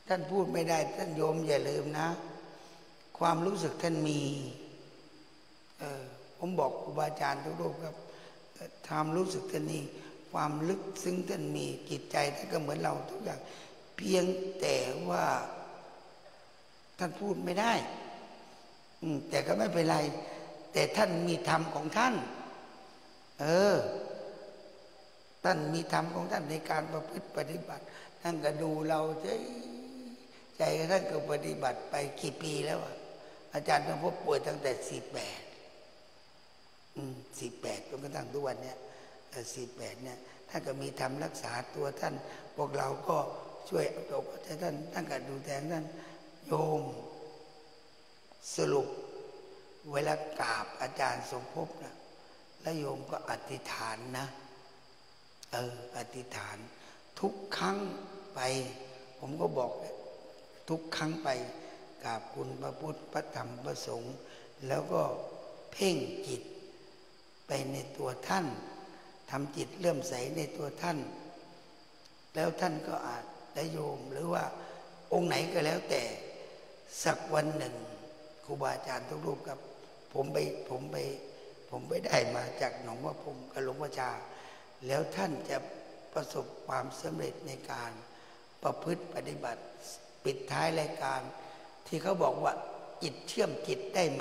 ท่านพูดไม่ได้ท่านโยมอย่าลืมนะความรู้สึกท่านมีเออผมบอกครูบาอาจารย์ทุกรูปครับความรู้สึกท่านมีความลึกซึ้งท่านมีจิตใจท่านก็เหมือนเราทุกอย่างเพียงแต่ว่าท่านพูดไม่ได้แต่ก็ไม่เป็นไรแต่ท่านมีธรรมของท่านเออท่านมีธรรมของท่านในการประพฤติปฏิบัติท่านก็ดูเราใจใจท่านก็ปฏิบัติไปกี่ปีแล้วอาจารย์ต้องพบป่วยตั้งแต่สี่แปดอืมสี่แปดจนกระทั่งทุกวันเนี้ยสี่แปดเนี่ยท่านก็มีธรรมรักษาตัวท่านพวกเราก็ช่วยเอาใจท่านท่านก็ดูแทนท่านโยมสรุปเวลากราบอาจารย์สมภพนะแล้วโยมก็อธิษฐานนะเอออธิษฐานทุกครั้งไปผมก็บอกทุกครั้งไปกราบคุณพระพุทธพระธรรมพระสงฆ์แล้วก็เพ่งจิตไปในตัวท่านทำจิตเลื่อมใสในตัวท่านแล้วท่านก็อาจได้โยมหรือว่าองค์ไหนก็แล้วแต่สักวันหนึ่งครูบาอาจารย์ทุกรูปครับผมไปผมไปผมไปได้มาจากหนองว่าผมกับหลวงพ่อชาแล้วท่านจะประสบความสำเร็จในการประพฤติปฏิบัติปิดท้ายรายการที่เขาบอกว่าจิตเชื่อมจิตได้ไหม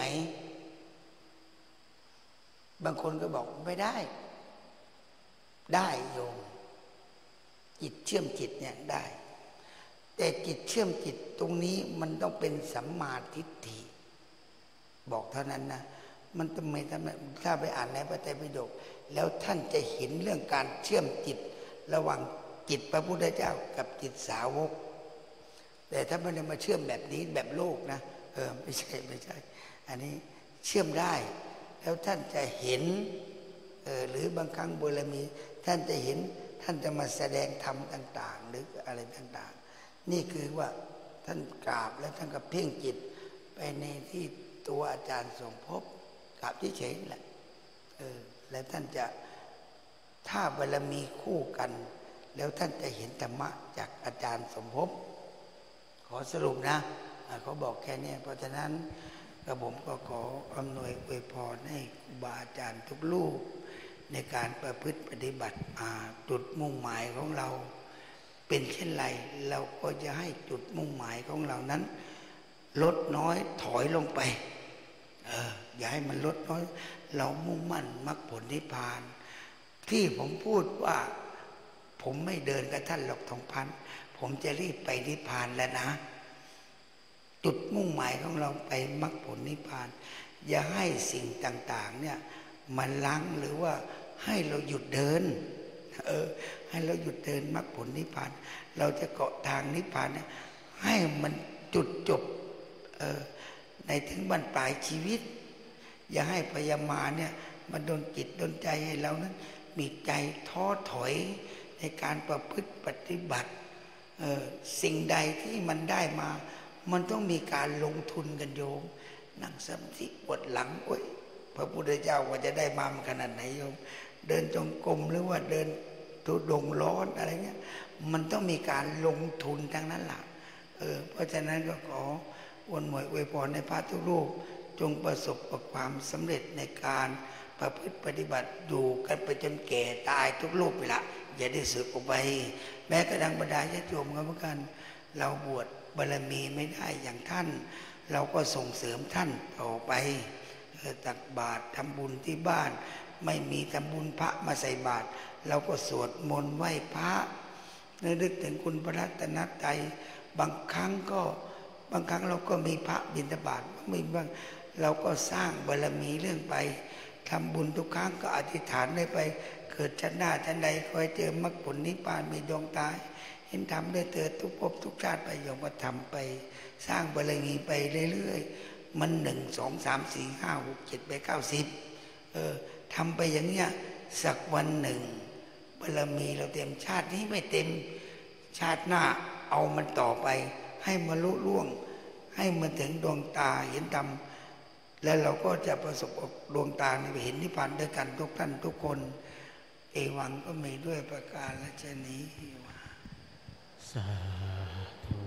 บางคนก็บอกไม่ได้ได้โยมจิตเชื่อมจิตเนี่ยได้แต่จิตเชื่อมจิตตรงนี้มันต้องเป็นสัมมาทิฏฐิบอกเท่านั้นนะมันทำไมทำไมถ้าไปอ่านในพระไตรปิฎกแล้วท่านจะเห็นเรื่องการเชื่อมจิตระหว่างจิตพระพุทธเจ้ากับจิตสาวกแต่ถ้าไม่ได้มาเชื่อมแบบนี้แบบโลกนะเออไม่ใช่ไม่ใช่อันนี้เชื่อมได้แล้วท่านจะเห็นเออหรือบางครั้งบารมีท่านจะเห็นท่านจะมาแสดงธรรมต่างๆหรืออะไรต่างๆนี่คือว่าท่านกราบแล้วท่านก็เพ่งจิตไปในที่ตัวอาจารย์สมภพกราบเฉยๆแหละเออแล้วท่านจะถ้าบารมีคู่กันแล้วท่านจะเห็นธรรมะจากอาจารย์สมภพขอสรุปนะเขาบอกแค่นี้เพราะฉะนั้นกระผมก็ขออำนวยอวยพรให้ครูบาอาจารย์ทุกรูปในการประพฤติปฏิบัติจุดมุ่งหมายของเราเป็นเช่นไรเราก็จะให้จุดมุ่งหมายของเรานั้นลดน้อยถอยลงไปเอออย่าให้มันลดน้อยเรามุ่งมั่นมรรคผลนิพพานที่ผมพูดว่าผมไม่เดินกับท่านหรอกทองพันผมจะรีบไปนิพพานแล้วนะจุดมุ่งหมายของเราไปมรรคผลนิพพานอย่าให้สิ่งต่างๆเนี่ยมันลังหรือว่าให้เราหยุดเดินเออให้เราหยุดเดินมรรคผลนิพพานเราจะเกาะทางนิพพานเนี่ยให้มันจุดจบเออในถึงบรรปลายชีวิตอย่าให้พยามารเนี่ยมันโดนจิตโดนใจให้เรานั้นมีใจท้อถอยในการประพฤติปฏิบัติเออสิ่งใดที่มันได้มามันต้องมีการลงทุนกันโยมนั่งสมาธิปวดหลังโอ้ยพระพุทธเจ้าว่าจะได้มามันขนาดไหนโยมเดินจงกรมหรือว่าเดินทุดงร้อนอะไรเงี้ยมันต้องมีการลงทุนทั้งนั้นแหละเออเพราะฉะนั้นก็ขออวยหมวยอวยพรในพระทุกรูปจงประสบกับความสำเร็จในการประพฤติปฏิบัติอยู่กันไปจนแก่ตายทุกรูปไปละอย่าได้สึกออกไปแม้กระทั่งบรรดาญาติโยมก็เหมือนกันเราบวชบารมีไม่ได้อย่างท่านเราก็ส่งเสริมท่านต่อไปตักบาตรทำบุญที่บ้านไม่มีทำบุญพระมาใส่บาตรเราก็สวดมนต์ไหว้พระนึกถึงคุณพระรัตนตรัยบางครั้งก็บางครั้งเราก็มีพระบิณฑบาตไม่บ้างเราก็สร้างบารมีเรื่องไปทำบุญทุกครั้งก็อธิษฐานได้ไปเกิดชาติหน้าชาติใดคอยเจอมรรคผลนิพพานมีดวงตาเห็นธรรมได้เถิดทุกภพทุกชาติไปโยมก็ทำไปสร้างบารมีไปเรื่อยๆมันหนึ่งสองสามสี่ห้าหกเจ็ดไปเก้าสิบเออทำไปอย่างเนี้ยสักวันหนึ่งบารมีเราเต็มชาตินี้ไม่เต็มชาติหน้าเอามันต่อไปให้มันลุล่วงให้มันถึงดวงตาเห็นธรรมแล้วเราก็จะประสบดวงตาในเห็นนิพพานด้วยกันทุกท่านทุกคนเอวังก็มีด้วยประการและชนี้สาธุ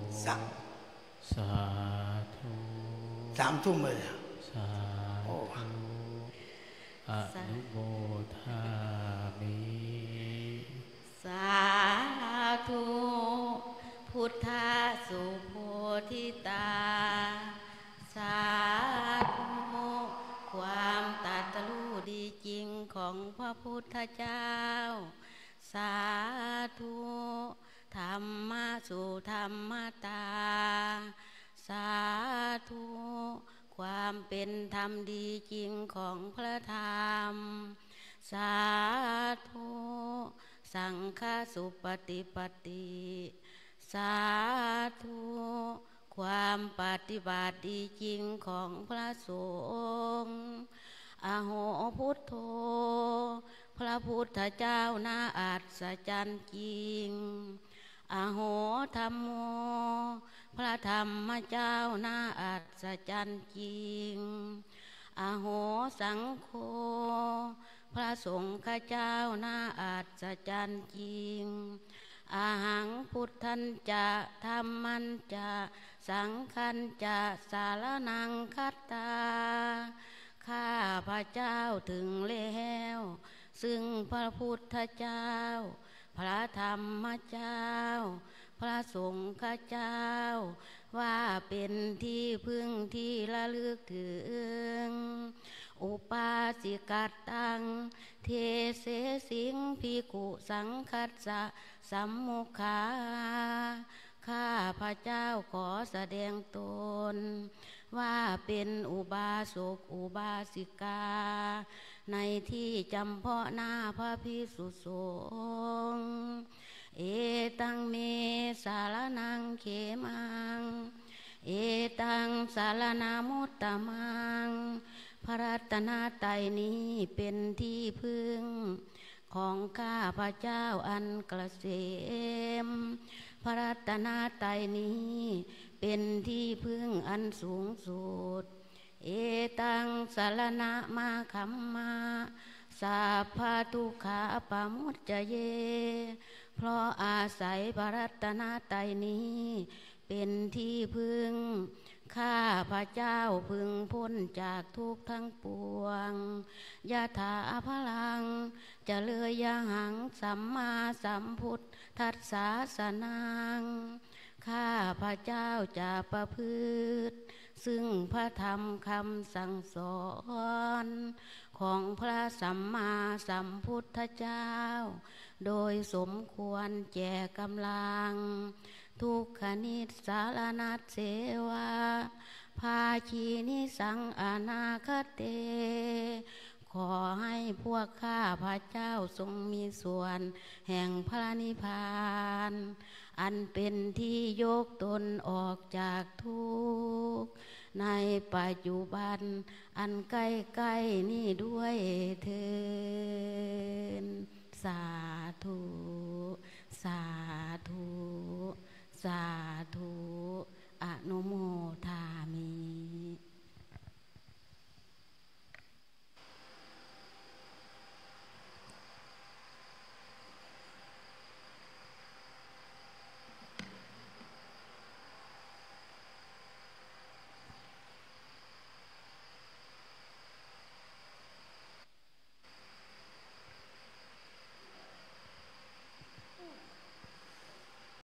สาสาธุสามทุ่มเลยอะสาธุอนุโมทามิสาธุพุทธาสุโพธิตาสาธุความตรัสรู้ดีจริงของพระพุทธเจ้าสาธุธรรมะสู่ธรรมตาสาธุความเป็นธรรมดีจริงของพระธรรมสาธุสังฆสุปฏิปติสาธุความปฏิบัติดีจริงของพระสงฆ์อโหพุทโธพระพุทธเจ้าน่าอัศจรรย์จริงอโหธัมโมพระธรรมเจ้าน่าอัศจรรย์จริงอโหสังโฆพระสงฆ์เจ้าน่าอัศจรรย์จริงอาหังพุทธันจะธัมมันจะสังฆันจะสารนังคัตตาข้าพระเจ้าถึงแล้วซึ่งพระพุทธเจ้าพระธรรมเจ้าพระสงฆ์เจ้าว่าเป็นที่พึ่งที่ระลึกถึงอุปาสิกัตตังเทเสสิงภิกขุสังคัสสะสัมมุขาข้าพระเจ้าขอแสดงตนว่าเป็นอุบาสกอุบาสิกาในที่จำเพาะหน้าพระภิกษุสงฆ์เอตังเมสารนังเขมังเอตังสารนามุตตมังพระรัตนตรัยนี้เป็นที่พึ่งของข้าพระเจ้าอันเกษมพระรัตนตรัยนี้เป็นที่พึ่งอันสูงสุดเอตังสารณะมาคัมมาสัพพทุกขาปะมุจจเยเพราะอาศัยพระรัตนตรัยนี้เป็นที่พึ่งข้าพระเจ้าพึงพ้นจากทุกข์ทั้งปวงยะถาพลังจะเลยยหังสัมมาสัมพุทธัสสะสนังข้าพระเจ้าจะประพฤติซึ่งพระธรรมคำสั่งสอนของพระสัมมาสัมพุทธเจ้าโดยสมควรแก่กำลังทุกขนิสสารนัสเสวาภาคีนิสังอนาคเตขอให้พวกข้าพระเจ้าทรงมีส่วนแห่งพระนิพพานอันเป็นที่ยกตนออกจากทุกข์ในปัจจุบันอันใกล้ๆนี้ด้วยเถิดสาธุสาธุสาธุอนุโมทามิ